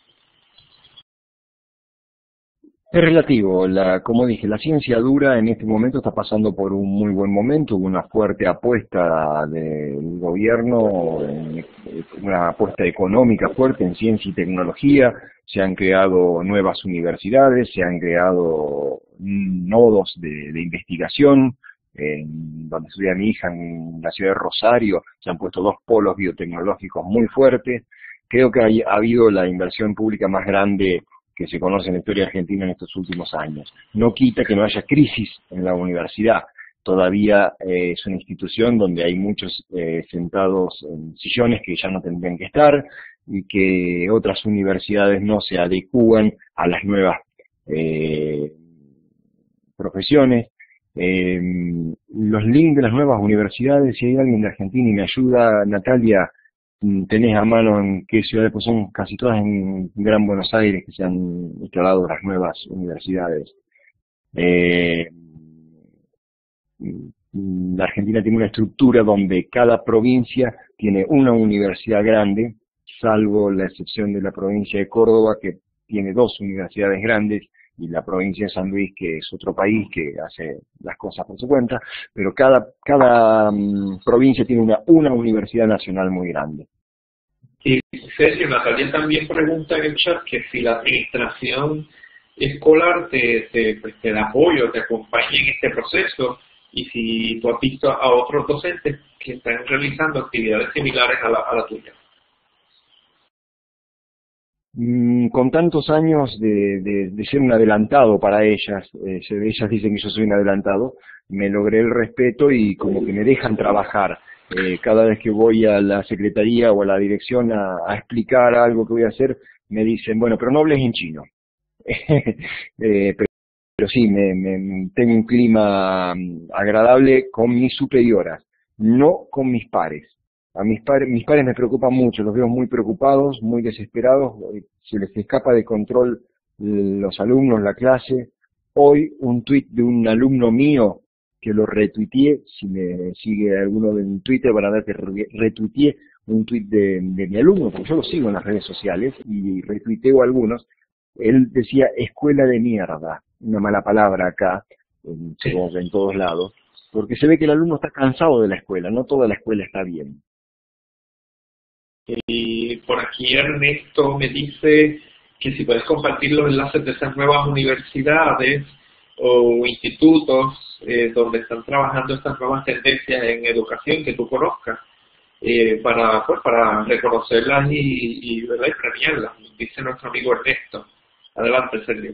Es relativo, la, como dije, la ciencia dura en este momento está pasando por un muy buen momento, hubo una fuerte apuesta del gobierno, una apuesta económica fuerte en ciencia y tecnología, se han creado nuevas universidades, se han creado nodos de, de investigación, en donde estudia mi hija en la ciudad de Rosario, se han puesto dos polos biotecnológicos muy fuertes. Creo que hay, ha habido la inversión pública más grande que se conoce en la historia argentina en estos últimos años. No quita que no haya crisis en la universidad. Todavía eh, es una institución donde hay muchos eh, sentados en sillones que ya no tendrían que estar y que otras universidades no se adecúan a las nuevas eh, profesiones. Eh, los links de las nuevas universidades, si hay alguien de Argentina y me ayuda, Natalia, tenés a mano en qué ciudades, pues son casi todas en Gran Buenos Aires que se han instalado las nuevas universidades. Eh, la Argentina tiene una estructura donde cada provincia tiene una universidad grande, salvo la excepción de la provincia de Córdoba, que tiene dos universidades grandes, y la provincia de San Luis, que es otro país que hace las cosas por su cuenta, pero cada cada um, provincia tiene una, una universidad nacional muy grande. Sí, Sergio, Natalia también pregunta en el chat que si la administración escolar te, te, pues, te da apoyo, te acompaña en este proceso, y si tú has visto a otros docentes que están realizando actividades similares a la, a la tuya. Con tantos años de, de, de ser un adelantado para ellas, eh, ellas dicen que yo soy un adelantado, me logré el respeto y como que me dejan trabajar. Eh, cada vez que voy a la secretaría o a la dirección a, a explicar algo que voy a hacer, me dicen, bueno, pero no hables en chino. eh, pero, pero sí, me, me, tengo un clima agradable con mis superioras, no con mis pares. A mis padres, mis padres me preocupan mucho, los veo muy preocupados, muy desesperados, se les escapa de control los alumnos, la clase. Hoy un tuit de un alumno mío, que lo retuiteé, si me sigue alguno en Twitter van a ver que retuiteé un tuit de, de mi alumno, porque yo lo sigo en las redes sociales y retuiteo algunos. Él decía escuela de mierda, una mala palabra acá, en, en todos lados, porque se ve que el alumno está cansado de la escuela, no toda la escuela está bien. Y por aquí Ernesto me dice que si puedes compartir los enlaces de esas nuevas universidades o institutos eh, donde están trabajando estas nuevas tendencias en educación que tú conozcas, eh, para pues para reconocerlas y, y, ¿verdad? y premiarlas, dice nuestro amigo Ernesto. Adelante, Sergio.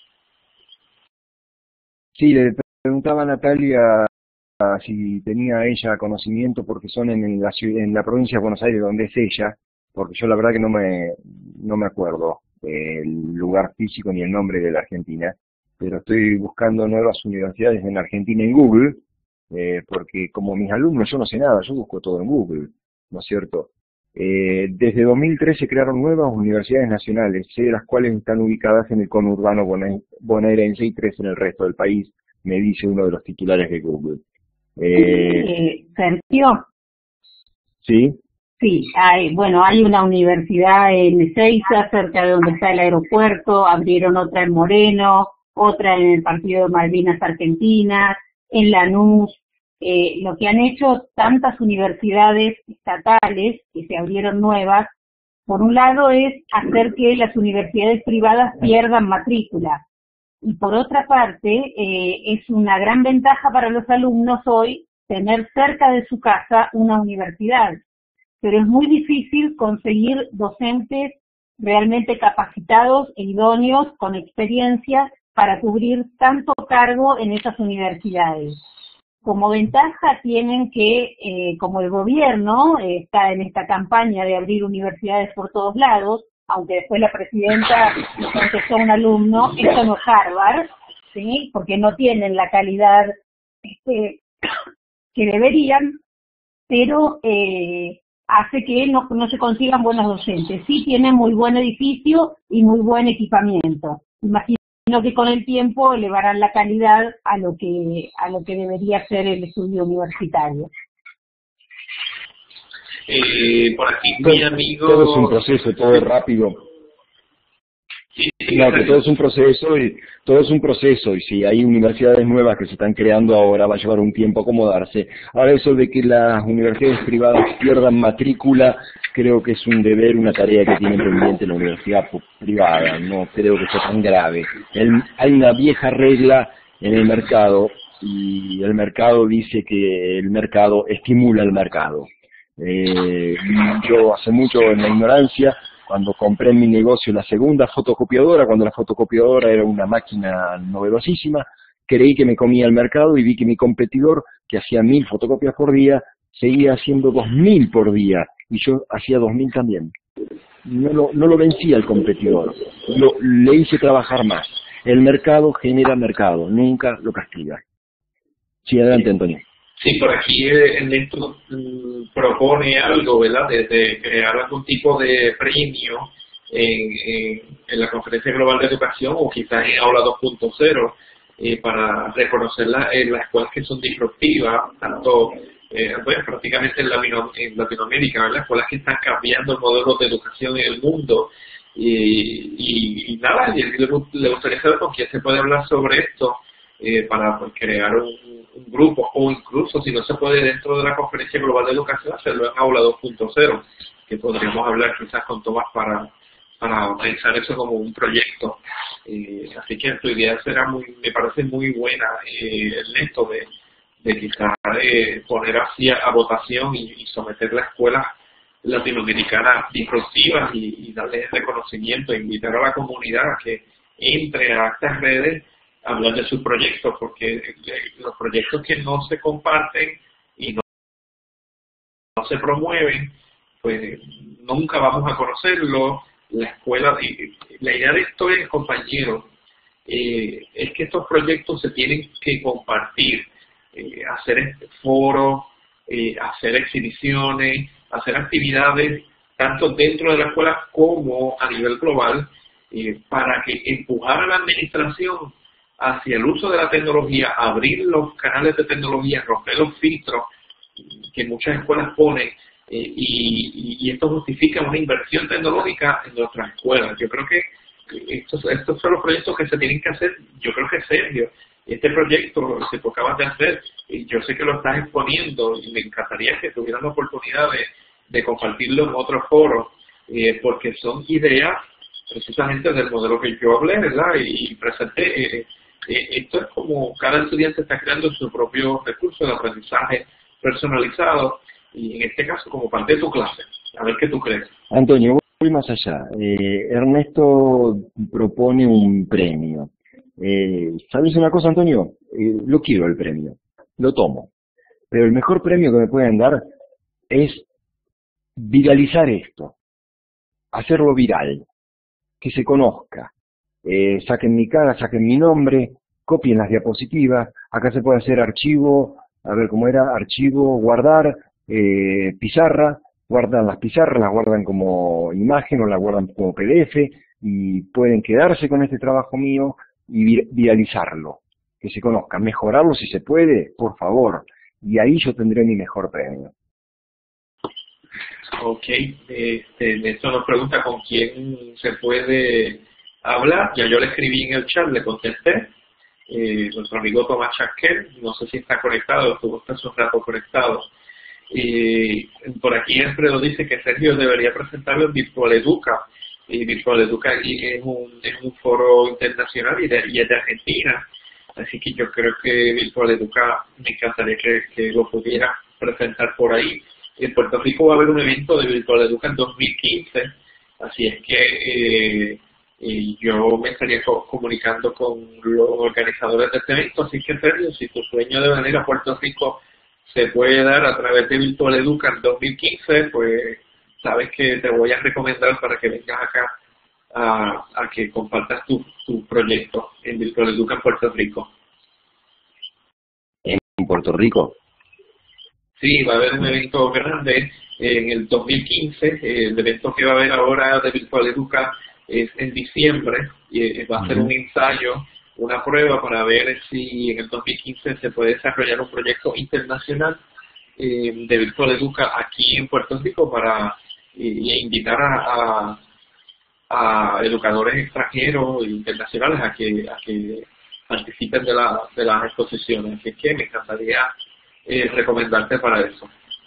Sí, le preguntaba a Natalia si tenía ella conocimiento, porque son en la, en la provincia de Buenos Aires, donde es ella, porque yo la verdad que no me no me acuerdo el lugar físico ni el nombre de la Argentina, pero estoy buscando nuevas universidades en Argentina en Google, eh, porque como mis alumnos yo no sé nada, yo busco todo en Google, ¿no es cierto? Eh, desde dos mil tres se crearon nuevas universidades nacionales, seis de las cuales están ubicadas en el conurbano bonaerense y tres en el resto del país, me dice uno de los titulares de Google. Eh, eh, Sergio. Sí. Sí, hay, bueno, hay una universidad en Ezeiza, cerca de donde está el aeropuerto, abrieron otra en Moreno, otra en el Partido de Malvinas Argentinas, en Lanús. Eh, lo que han hecho tantas universidades estatales, que se abrieron nuevas, por un lado es hacer que las universidades privadas pierdan matrícula. Y por otra parte, eh, es una gran ventaja para los alumnos hoy tener cerca de su casa una universidad. Pero es muy difícil conseguir docentes realmente capacitados e idóneos con experiencia para cubrir tanto cargo en esas universidades. Como ventaja tienen que, eh, como el gobierno eh, está en esta campaña de abrir universidades por todos lados, aunque después la presidenta le contestó a un alumno, esto no es Harvard, ¿sí? Porque no tienen la calidad este, que deberían, pero eh, hace que no, no se consigan buenos docentes. Sí tienen muy buen edificio y muy buen equipamiento. Imagino que con el tiempo elevarán la calidad a lo que a lo que debería ser el estudio universitario. Eh, por aquí mi amigo... Todo es un proceso, todo es rápido. Sí, sí, no, que todo es un proceso y todo es un proceso y si hay universidades nuevas que se están creando ahora va a llevar un tiempo acomodarse. Ahora eso de que las universidades privadas pierdan matrícula creo que es un deber, una tarea que tiene pendiente la universidad privada, no creo que sea tan grave. El, hay una vieja regla en el mercado y el mercado dice que el mercado estimula el mercado. Eh, yo hace mucho en la ignorancia, cuando compré en mi negocio la segunda fotocopiadora, cuando la fotocopiadora era una máquina novedosísima, creí que me comía el mercado y vi que mi competidor, que hacía mil fotocopias por día, seguía haciendo dos mil por día, y yo hacía dos mil también. No lo, no lo vencía el competidor, lo, le hice trabajar más. El mercado genera mercado, nunca lo castiga. Sí, adelante, Antonio. Sí, por aquí eh, Ernesto mm, propone algo, ¿verdad? De, de crear algún tipo de premio en, en, en la Conferencia Global de Educación o quizás en Aula dos punto cero eh, para reconocer la, eh, las escuelas que son disruptivas, tanto eh, bueno, prácticamente en, Latino, en Latinoamérica, ¿verdad? Escuelas que están cambiando el modelo de educación en el mundo. Y, y, y nada, y le, le gustaría saber con quién se puede hablar sobre esto. Eh, para pues, crear un, un grupo o incluso si no se puede dentro de la Conferencia Global de Educación hacerlo en Aula dos punto cero, que podríamos hablar quizás con Tomás para, para pensar eso como un proyecto. Eh, así que tu idea será muy, me parece muy buena, eh, Ernesto, de, de quizás eh, poner así a, a votación y, y someter las escuelas latinoamericanas disruptivas y, y darles reconocimiento, e invitar a la comunidad a que entre a estas redes, hablar de sus proyectos, porque los proyectos que no se comparten y no, no se promueven, pues nunca vamos a conocerlo. La escuela, la idea de esto es, compañeros, eh, es que estos proyectos se tienen que compartir, eh, hacer foros, eh, hacer exhibiciones, hacer actividades, tanto dentro de la escuela como a nivel global, eh, para que empujar a la administración hacia el uso de la tecnología, abrir los canales de tecnología, romper los filtros que muchas escuelas ponen, eh, y, y esto justifica una inversión tecnológica en nuestras escuelas. Yo creo que estos, estos son los proyectos que se tienen que hacer, yo creo que es serio. Este proyecto que tú acabas de hacer, y yo sé que lo estás exponiendo, y me encantaría que tuvieran la oportunidad de, de compartirlo en otros foros, eh, porque son ideas precisamente del modelo que yo hablé, ¿verdad? Y presenté. Eh, Eh, esto es como cada estudiante está creando su propio recurso de aprendizaje personalizado y en este caso como parte de tu clase. A ver qué tú crees. Antonio, voy más allá. Eh, Ernesto propone un premio. Eh, ¿Sabes una cosa, Antonio? Eh, lo quiero el premio, lo tomo. Pero el mejor premio que me pueden dar es viralizar esto, hacerlo viral, que se conozca. Eh, saquen mi cara, saquen mi nombre, copien las diapositivas. Acá se puede hacer archivo, a ver cómo era, archivo, guardar, eh, pizarra, guardan las pizarras, las guardan como imagen o las guardan como P D F y pueden quedarse con este trabajo mío y vir viralizarlo, que se conozca, mejorarlo si se puede, por favor, y ahí yo tendré mi mejor premio. Ok, este, Néstor nos pregunta con quién se puede hablar. Ya yo le escribí en el chat, le contesté. Eh, nuestro amigo Tomás Chasquel, no sé si está conectado, estuvo hasta hace un rato conectado. Y por aquí Alfredo dice que Sergio debería presentarlo en Virtual Educa. Y Virtual Educa es un, es un foro internacional y, de, y es de Argentina. Así que yo creo que Virtual Educa me encantaría que, que lo pudiera presentar por ahí. En Puerto Rico va a haber un evento de Virtual Educa en dos mil quince, así es que eh, y yo me estaría co comunicando con los organizadores de este evento. Así que, Sergio, si tu sueño de venir a Puerto Rico se puede dar a través de Virtual Educa en dos mil quince, pues sabes que te voy a recomendar para que vengas acá a, a que compartas tu, tu proyecto en Virtual Educa en Puerto Rico. ¿En Puerto Rico? Sí, va a haber un evento grande en el dos mil quince. El evento que va a haber ahora de Virtual Educa es en diciembre y va a ser un ensayo, una prueba para ver si en el dos mil quince se puede desarrollar un proyecto internacional eh, de Virtual Educa aquí en Puerto Rico para y, y invitar a, a, a educadores extranjeros e internacionales a que a que participen de, la, de las exposiciones. Así que me encantaría eh, recomendarte para eso.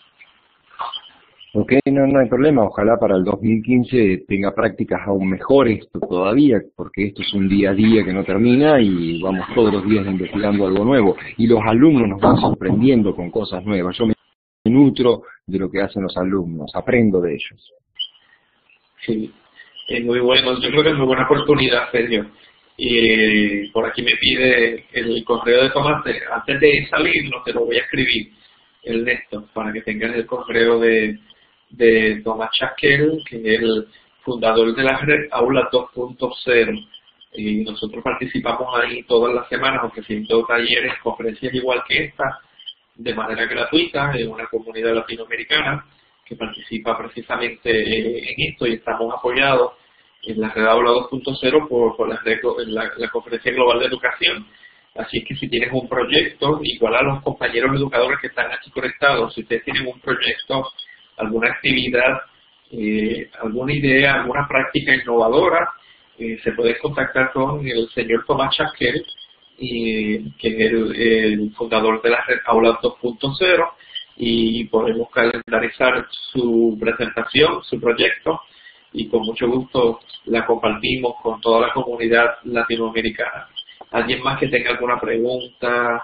Ok, no, no hay problema. Ojalá para el dos mil quince tenga prácticas aún mejores todavía, porque esto es un día a día que no termina y vamos todos los días investigando algo nuevo. Y los alumnos nos van sorprendiendo con cosas nuevas. Yo me nutro de lo que hacen los alumnos, aprendo de ellos. Sí. Es muy bueno, yo creo que es muy buena oportunidad, Sergio. Y por aquí me pide el correo de Tomás. Antes de salir, no te lo voy a escribir, Ernesto, para que tengas el correo de, de Tomás Chasquel, que es el fundador de la red Aula dos punto cero. Y nosotros participamos ahí todas las semanas, ofreciendo talleres, conferencias igual que esta, de manera gratuita, en una comunidad latinoamericana que participa precisamente en esto, y estamos apoyados en la red Aula dos punto cero por, por la, red, la, la Conferencia Global de Educación. Así que si tienes un proyecto, igual a los compañeros educadores que están aquí conectados, si ustedes tienen un proyecto, alguna actividad, eh, alguna idea, alguna práctica innovadora, eh, se puede contactar con el señor Tomás Chasquel, y, que es el, el fundador de la red Aula dos punto cero, y podemos calendarizar su presentación, su proyecto, y con mucho gusto la compartimos con toda la comunidad latinoamericana. ¿Alguien más que tenga alguna pregunta,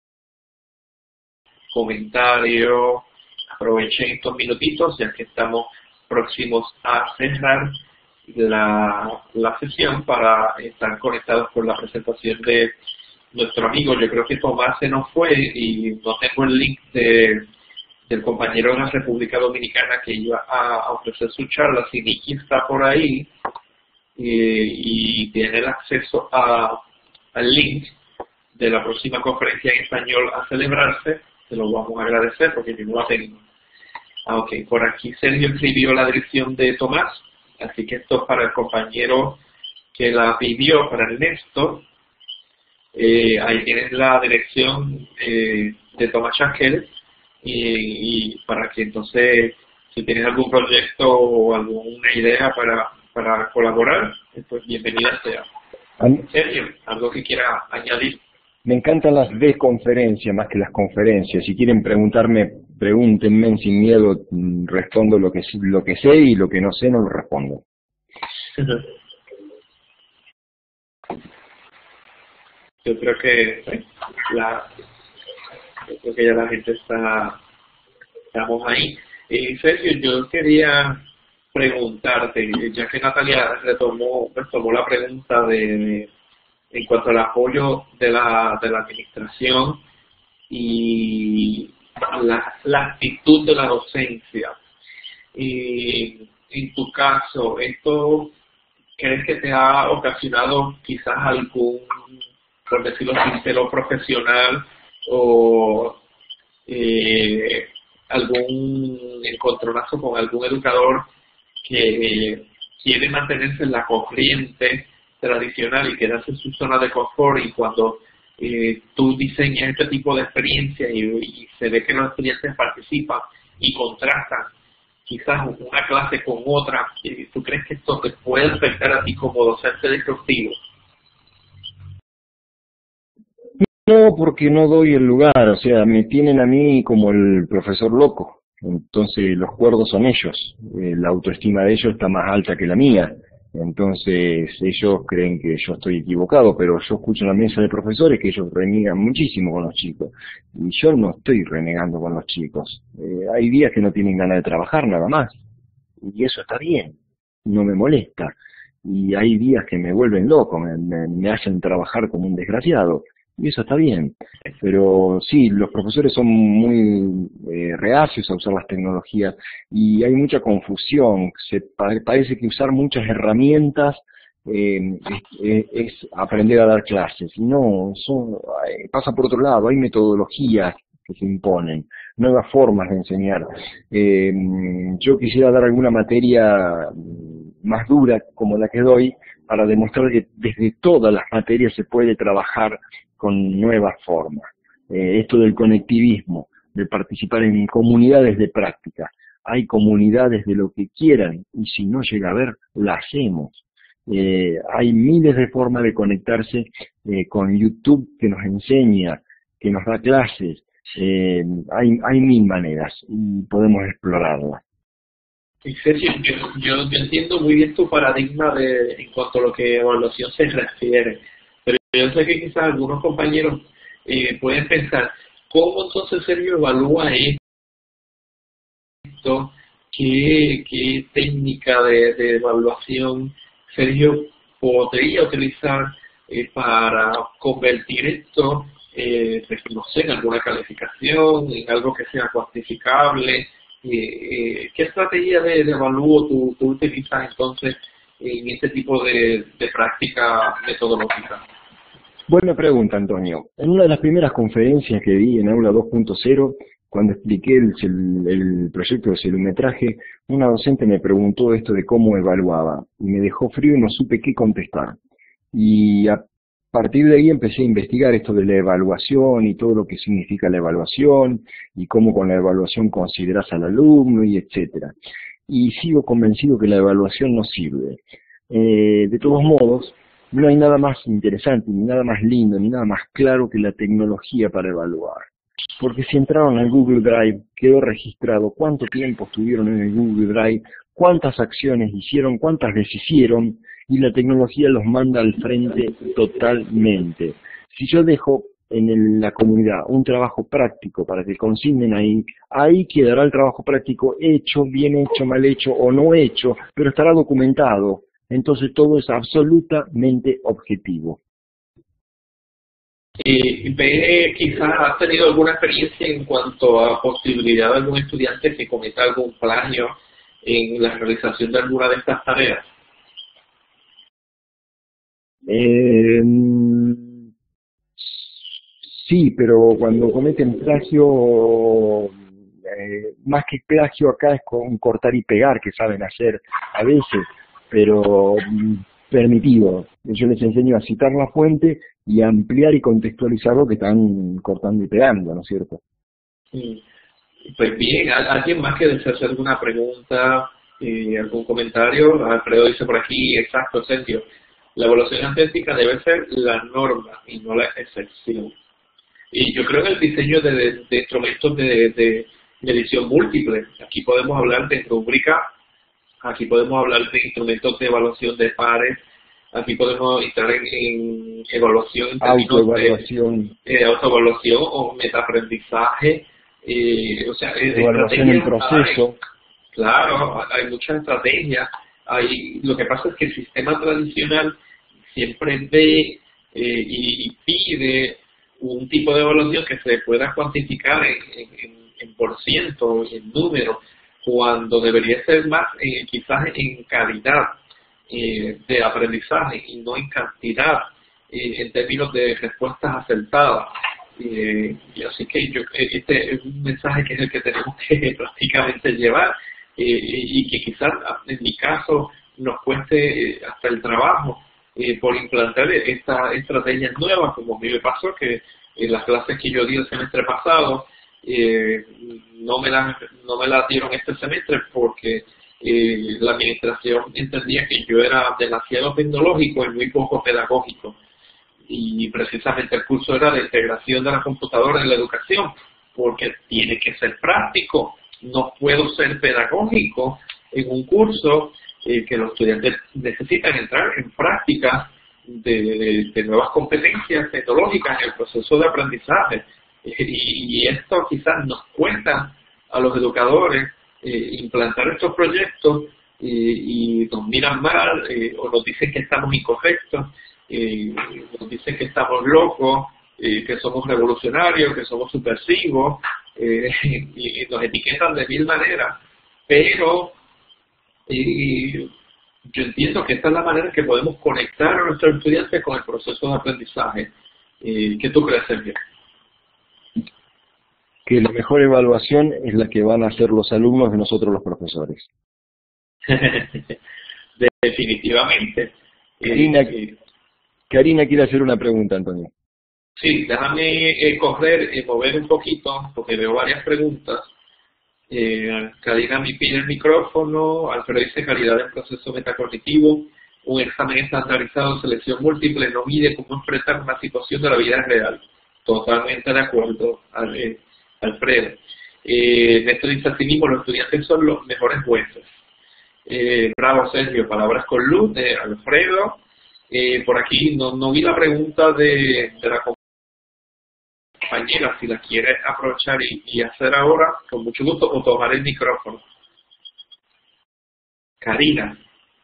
comentario? Aprovechen estos minutitos, ya que estamos próximos a cerrar la, la sesión, para estar conectados con la presentación de nuestro amigo. Yo creo que Tomás se nos fue y no tengo el link de, del compañero de la República Dominicana que iba a, a ofrecer su charla. Si Nicky está por ahí eh, y tiene el acceso a, al link de la próxima conferencia en español a celebrarse, se lo vamos a agradecer porque yo no la tengo. Ah, ok, por aquí Sergio escribió la dirección de Tomás, así que esto es para el compañero que la pidió, para Ernesto. Eh, ahí tienes la dirección eh, de Tomás Chasquel, y, y para que entonces, si tienes algún proyecto o alguna idea para, para colaborar, pues bienvenida sea. Sergio, ¿algo que quiera añadir? Me encantan las desconferencias más que las conferencias. Si quieren preguntarme, pregúntenme sin miedo, respondo lo que, lo que sé, y lo que no sé no lo respondo. Yo creo que la, yo creo que ya la gente está, estamos ahí. Eh, Sergio, yo quería preguntarte, ya que Natalia retomó, retomó la pregunta de, de en cuanto al apoyo de la, de la administración y la, la actitud de la docencia. Y en tu caso, ¿esto crees que te ha ocasionado quizás algún, por decirlo así, celo profesional o eh, algún encontronazo con algún educador que quiere mantenerse en la corriente tradicional y quedarse en su zona de confort, y cuando eh, tú diseñas este tipo de experiencia y, y se ve que los estudiantes participan y contrastan quizás una clase con otra, eh, ¿tú crees que esto te puede afectar a ti como docente disruptivo? No, porque no doy el lugar, o sea, me tienen a mí como el profesor loco. Entonces los cuerdos son ellos, eh, la autoestima de ellos está más alta que la mía. Entonces ellos creen que yo estoy equivocado, pero yo escucho en la mesa de profesores que ellos reniegan muchísimo con los chicos, y yo no estoy renegando con los chicos. Eh, hay días que no tienen ganas de trabajar nada más, y eso está bien, no me molesta. Y hay días que me vuelven loco, me, me, me hacen trabajar como un desgraciado, y eso está bien. Pero sí, los profesores son muy eh, reacios a usar las tecnologías, y hay mucha confusión. Se pa- parece que usar muchas herramientas eh, es, es aprender a dar clases. Y no, son, eh, pasa por otro lado, hay metodologías que se imponen, nuevas formas de enseñar. Eh, yo quisiera dar alguna materia más dura como la que doy, para demostrar que desde todas las materias se puede trabajar con nuevas formas. Eh, esto del conectivismo, de participar en comunidades de práctica. Hay comunidades de lo que quieran, y si no llega a ver, la hacemos. Eh, hay miles de formas de conectarse eh, con YouTube, que nos enseña, que nos da clases. Eh, hay, hay mil maneras y podemos explorarlas. Y Sergio, yo, yo, yo entiendo muy bien tu paradigma de, en cuanto a lo que evaluación se refiere, pero yo sé que quizás algunos compañeros eh, pueden pensar, ¿cómo entonces Sergio evalúa esto ¿qué, qué técnica de, de evaluación Sergio podría utilizar eh, para convertir esto, eh, pues, no sé, en alguna calificación, en algo que sea cuantificable? Eh, eh, ¿Qué estrategia de, de evalúo tú, tú utilizas entonces en este tipo de, de práctica metodológica? Buena pregunta, Antonio. En una de las primeras conferencias que di en Aula dos punto cero, cuando expliqué el, cel- el proyecto de celumetraje, una docente me preguntó esto de cómo evaluaba y me dejó frío y no supe qué contestar. Y a partir de ahí empecé a investigar esto de la evaluación y todo lo que significa la evaluación y cómo con la evaluación consideras al alumno y etcétera. Y sigo convencido que la evaluación no sirve. Eh, de todos modos, no hay nada más interesante, ni nada más lindo, ni nada más claro que la tecnología para evaluar. Porque si entraron al Google Drive, quedó registrado cuánto tiempo estuvieron en el Google Drive, cuántas acciones hicieron, cuántas deshicieron, y la tecnología los manda al frente totalmente. Si yo dejo en el- la comunidad un trabajo práctico para que consignen ahí, ahí quedará el trabajo práctico hecho, bien hecho, mal hecho o no hecho, pero estará documentado. Entonces todo es absolutamente objetivo. Eh, ve, quizás has tenido alguna experiencia en cuanto a posibilidad de algún estudiante que cometa algún plagio en la realización de alguna de estas tareas. Eh, sí, pero cuando cometen plagio, eh, más que plagio acá es con cortar y pegar, que saben hacer a veces, pero mm, permitido. Yo les enseño a citar la fuente y a ampliar y contextualizar lo que están cortando y pegando, ¿no es cierto? Mm. Pues bien, ¿al- ¿alguien más que desea hacer alguna pregunta, eh, algún comentario? Alfredo dice por aquí, exacto, Sergio, la evaluación auténtica debe ser la norma y no la excepción. Y yo creo que el diseño de, de- de instrumentos de, de medición múltiple, aquí podemos hablar de rúbrica, aquí podemos hablar de instrumentos de evaluación de pares, aquí podemos entrar en, en evaluación en términos de Autoevaluación, eh, autoevaluación o metaaprendizaje, eh, o sea, eh, evaluación en estrategias proceso. hay. Claro, hay muchas estrategias. Hay, lo que pasa es que el sistema tradicional siempre ve eh, y, y pide un tipo de evaluación que se pueda cuantificar en, en, en, en por ciento, en número, cuando debería ser más eh, quizás en calidad eh, de aprendizaje y no en cantidad eh, en términos de respuestas acertadas. Eh, y así que yo, eh, este es un mensaje que es el que tenemos que prácticamente llevar eh, y que quizás en mi caso nos cueste eh, hasta el trabajo eh, por implantar estas estrategias nuevas, como a mí me pasó que en las clases que yo di el semestre pasado eh, no me las no me las dieron este semestre porque eh, la administración entendía que yo era demasiado tecnológico y muy poco pedagógico. Y precisamente el curso era de integración de la computadora en la educación, porque tiene que ser práctico. No puedo ser pedagógico en un curso eh, que los estudiantes necesitan entrar en práctica de, de, de nuevas competencias tecnológicas en el proceso de aprendizaje. Eh, y, y esto quizás nos cuesta a los educadores eh, implantar estos proyectos eh, y nos miran mal eh, o nos dicen que estamos incorrectos. Eh, nos dicen que estamos locos, eh, que somos revolucionarios, que somos subversivos, eh, y, y nos etiquetan de mil maneras, pero eh, yo entiendo que esta es la manera en que podemos conectar a nuestros estudiantes con el proceso de aprendizaje. Eh, ¿Qué tú crees, Sergio? Que la mejor evaluación es la que van a hacer los alumnos de nosotros los profesores. Definitivamente. Karina, Eh, Karina quiere hacer una pregunta, Antonio. Sí, déjame eh, correr y mover un poquito, porque veo varias preguntas. Eh, Karina me pide el micrófono. Alfredo dice calidad del proceso metacognitivo. Un examen estandarizado de selección múltiple no mide cómo enfrentar una situación de la vida real. Totalmente de acuerdo, Ale- Alfredo. Eh, Néstor dice así mismo, los estudiantes son los mejores jueces. Eh, bravo, Sergio. Palabras con luz de Alfredo. Eh, por aquí no, no vi la pregunta de, de la compañera, si la quiere aprovechar y, y hacer ahora, con mucho gusto, o tomar el micrófono. Karina.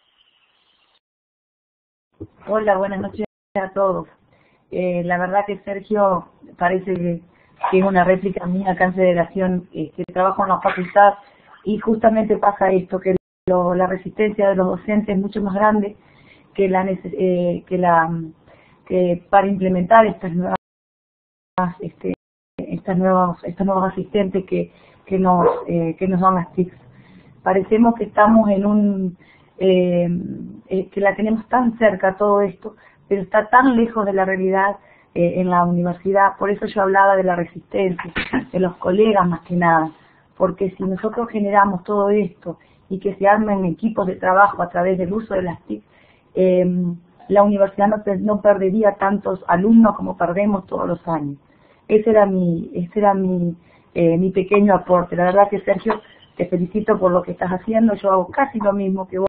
Hola, buenas noches a todos. Eh, la verdad que Sergio parece que, que es una réplica mía acá en Federación, este, trabajo en la facultad y justamente pasa esto, que lo, la resistencia de los docentes es mucho más grande que la eh, que la que para implementar estas nuevas este, estas nuevas estos nuevos asistentes que que nos eh, que nos dan las T I Cs. Parecemos que estamos en un eh, eh, que la tenemos tan cerca todo esto, pero está tan lejos de la realidad eh, en la universidad. Por eso yo hablaba de la resistencia, de los colegas más que nada, porque si nosotros generamos todo esto y que se armen equipos de trabajo a través del uso de las T I C, eh, la universidad no, no perdería tantos alumnos como perdemos todos los años. Ese era mi, ese era mi, eh, mi pequeño aporte. La verdad que, Sergio, te felicito por lo que estás haciendo. Yo hago casi lo mismo que vos.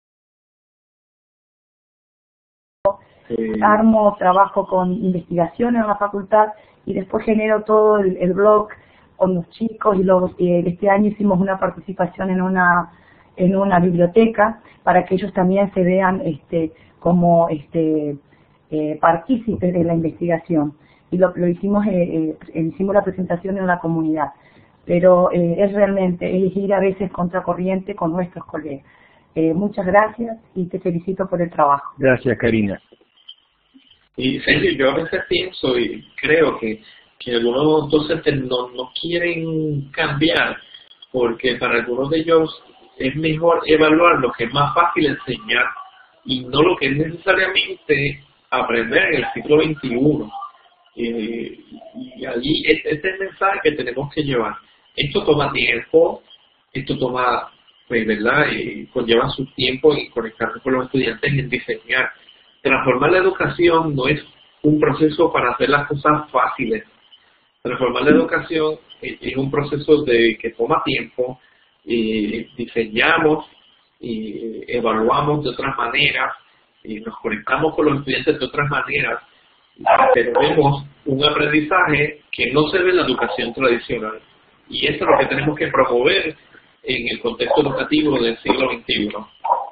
Armo, trabajo con investigación en la facultad y después genero todo el, el blog con los chicos y los, eh, este año hicimos una participación en una en una biblioteca para que ellos también se vean este como este eh, partícipes de la investigación y lo, lo hicimos eh, eh, hicimos la presentación en la comunidad, pero eh, es realmente es ir a veces contracorriente con nuestros colegas. Eh, muchas gracias y te felicito por el trabajo. Gracias, Karina. Y Sergio, yo a veces pienso y creo que, que algunos docentes no, no quieren cambiar porque para algunos de ellos es mejor evaluar lo que es más fácil enseñar y no lo que es necesariamente aprender en el siglo veintiuno. Eh, y allí este es el mensaje que tenemos que llevar. Esto toma tiempo, esto toma, pues, ¿verdad? Eh, conlleva su tiempo en conectarse con los estudiantes en diseñar. Transformar la educación no es un proceso para hacer las cosas fáciles. Transformar la educación es un proceso de que toma tiempo, y diseñamos y evaluamos de otras maneras y nos conectamos con los estudiantes de otras maneras, pero vemos un aprendizaje que no se ve en la educación tradicional. Y eso es lo que tenemos que promover en el contexto educativo del siglo veintiuno.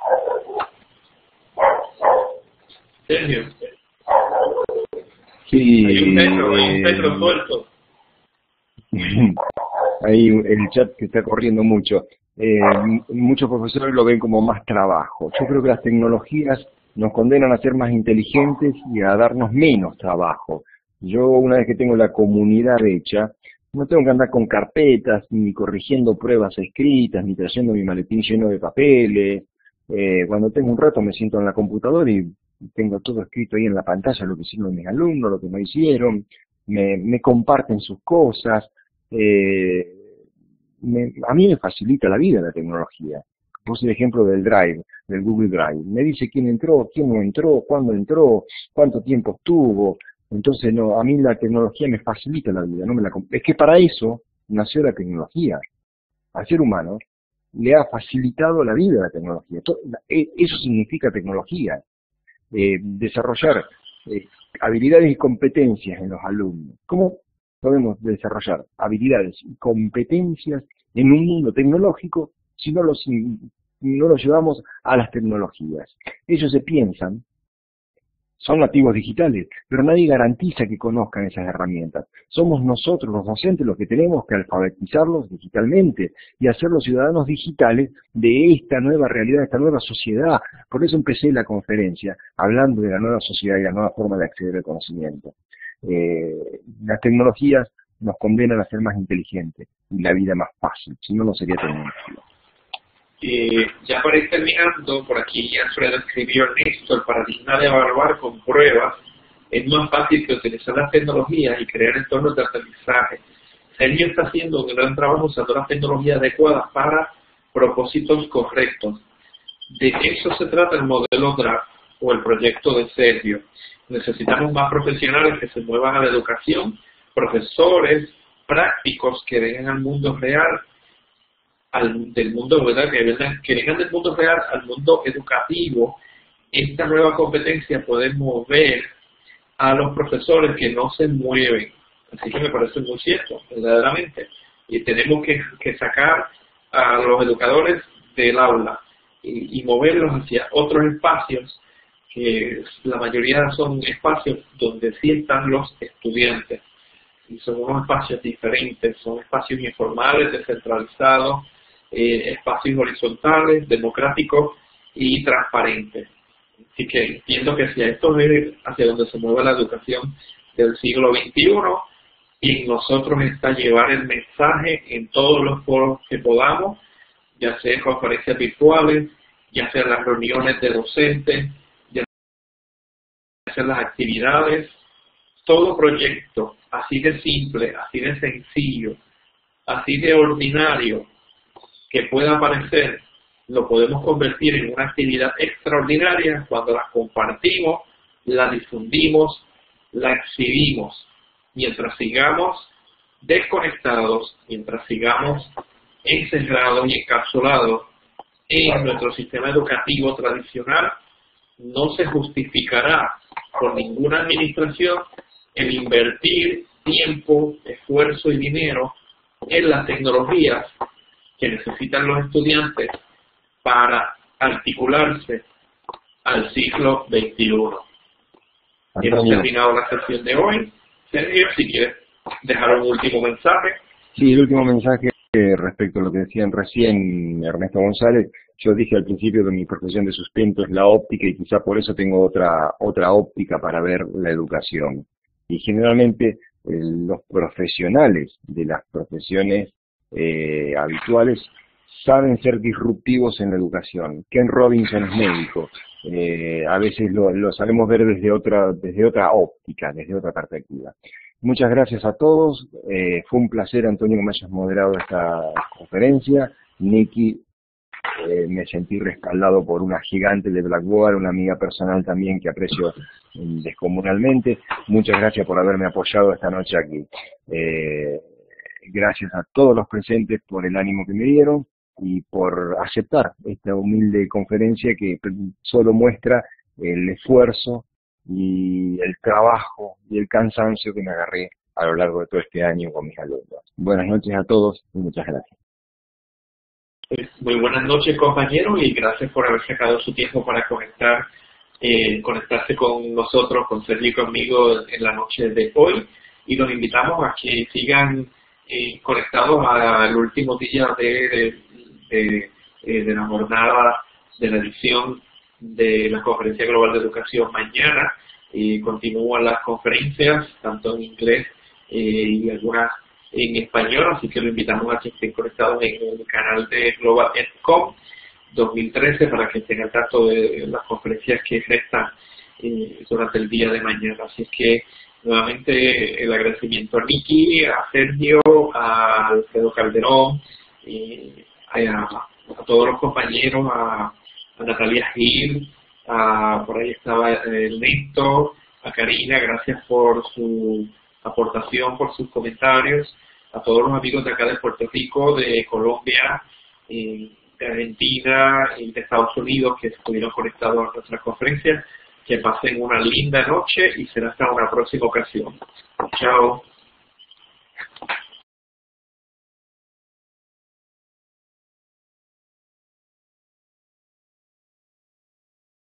Sergio. Sí, hay un Petro, hay un Petro suelto. Hay el chat que está corriendo mucho. Eh, muchos profesores lo ven como más trabajo. Yo creo que las tecnologías nos condenan a ser más inteligentes y a darnos menos trabajo. Yo, una vez que tengo la comunidad hecha, no tengo que andar con carpetas, ni corrigiendo pruebas escritas, ni trayendo mi maletín lleno de papeles. Eh, cuando tengo un rato me siento en la computadora y tengo todo escrito ahí en la pantalla, lo que hicieron mis alumnos, lo que no hicieron, me, me comparten sus cosas. Eh, me, a mí me facilita la vida la tecnología. Puse el ejemplo del Drive, del Google Drive. Me dice quién entró, quién no entró, cuándo entró, cuánto tiempo estuvo. Entonces, no, a mí la tecnología me facilita la vida. No me la, es que para eso nació la tecnología. Al ser humano le ha facilitado la vida la tecnología. Eso significa tecnología. Eh, desarrollar eh, habilidades y competencias en los alumnos. ¿Cómo podemos desarrollar habilidades y competencias en un mundo tecnológico si no los, no los llevamos a las tecnologías? Ellos se piensan, son nativos digitales, pero nadie garantiza que conozcan esas herramientas. Somos nosotros, los docentes, los que tenemos que alfabetizarlos digitalmente y hacerlos ciudadanos digitales de esta nueva realidad, de esta nueva sociedad. Por eso empecé la conferencia, hablando de la nueva sociedad y la nueva forma de acceder al conocimiento. Eh, las tecnologías nos condenan a ser más inteligentes y la vida más fácil, si no, no sería tecnología. Eh, ya para ir terminando, por aquí Alfredo escribió: Ernesto, el paradigma de evaluar con pruebas es más fácil que utilizar las tecnologías y crear entornos de aprendizaje. Sergio está haciendo un gran trabajo usando las tecnologías adecuadas para propósitos correctos. De eso se trata el modelo DRAFT o el proyecto de Sergio. Necesitamos más profesionales que se muevan a la educación, profesores prácticos que vengan al mundo real, al, del mundo, ¿verdad? Que, ¿verdad? que vengan del mundo real al mundo educativo. Esta nueva competencia puede mover a los profesores que no se mueven. Así que me parece muy cierto, verdaderamente. Y tenemos que, que sacar a los educadores del aula. y, y moverlos hacia otros espacios, que la mayoría son espacios donde sí están los estudiantes, y son unos espacios diferentes, son espacios informales, descentralizados, eh, espacios horizontales, democráticos y transparentes. Así que entiendo que si esto es hacia donde se mueve la educación del siglo veintiuno, y en nosotros está llevar el mensaje en todos los foros que podamos, ya sea conferencias virtuales, ya sea las reuniones de docentes, ya sea las actividades, todo proyecto así de simple, así de sencillo, así de ordinario que pueda parecer, lo podemos convertir en una actividad extraordinaria cuando la compartimos, la difundimos, la exhibimos. Mientras sigamos desconectados, mientras sigamos encerrados y encapsulados en nuestro sistema educativo tradicional, no se justificará por ninguna administración el invertir tiempo, esfuerzo y dinero en las tecnologías que necesitan los estudiantes para articularse al siglo veintiuno. Hemos terminado la sesión de hoy. Sergio, si quieres dejar un último mensaje. Sí, el último mensaje eh, respecto a lo que decían recién Ernesto González. Yo dije al principio que mi profesión de sustento es la óptica y quizá por eso tengo otra otra óptica para ver la educación. Y generalmente eh, los profesionales de las profesiones eh, habituales saben ser disruptivos en la educación. Ken Robinson es médico. Eh, a veces lo, lo sabemos ver desde otra desde otra óptica, desde otra perspectiva. Muchas gracias a todos. Eh, fue un placer, Antonio, que me hayas moderado esta conferencia. Nikki, eh, me sentí respaldado por una gigante de Blackboard, una amiga personal también que aprecio descomunalmente. Muchas gracias por haberme apoyado esta noche aquí. Eh, gracias a todos los presentes por el ánimo que me dieron y por aceptar esta humilde conferencia que solo muestra el esfuerzo y el trabajo y el cansancio que me agarré a lo largo de todo este año con mis alumnos. Buenas noches a todos y muchas gracias. Muy buenas noches, compañeros, y gracias por haber sacado su tiempo para conectar, eh, conectarse con nosotros, con Sergio y conmigo en la noche de hoy, y los invitamos a que sigan eh, conectados al último día de, de, de, de, de la jornada de la edición de la Conferencia Global de Educación mañana, y continúan las conferencias, tanto en inglés eh, y algunas en español, así que lo invitamos a que estén conectados en el canal de Global EdCom dos mil trece para que estén al tanto de las conferencias que restan eh, durante el día de mañana. Así que nuevamente el agradecimiento a Nikki, a Sergio, a Alfredo Calderón, eh, a, a todos los compañeros, a, a Natalia Gil, a, por ahí estaba Ernesto, a Karina, gracias por su aportación, por sus comentarios, a todos los amigos de acá de Puerto Rico, de Colombia, eh, de Argentina y de Estados Unidos que estuvieron conectados a nuestra conferencia. Que pasen una linda noche y será hasta una próxima ocasión. Chao.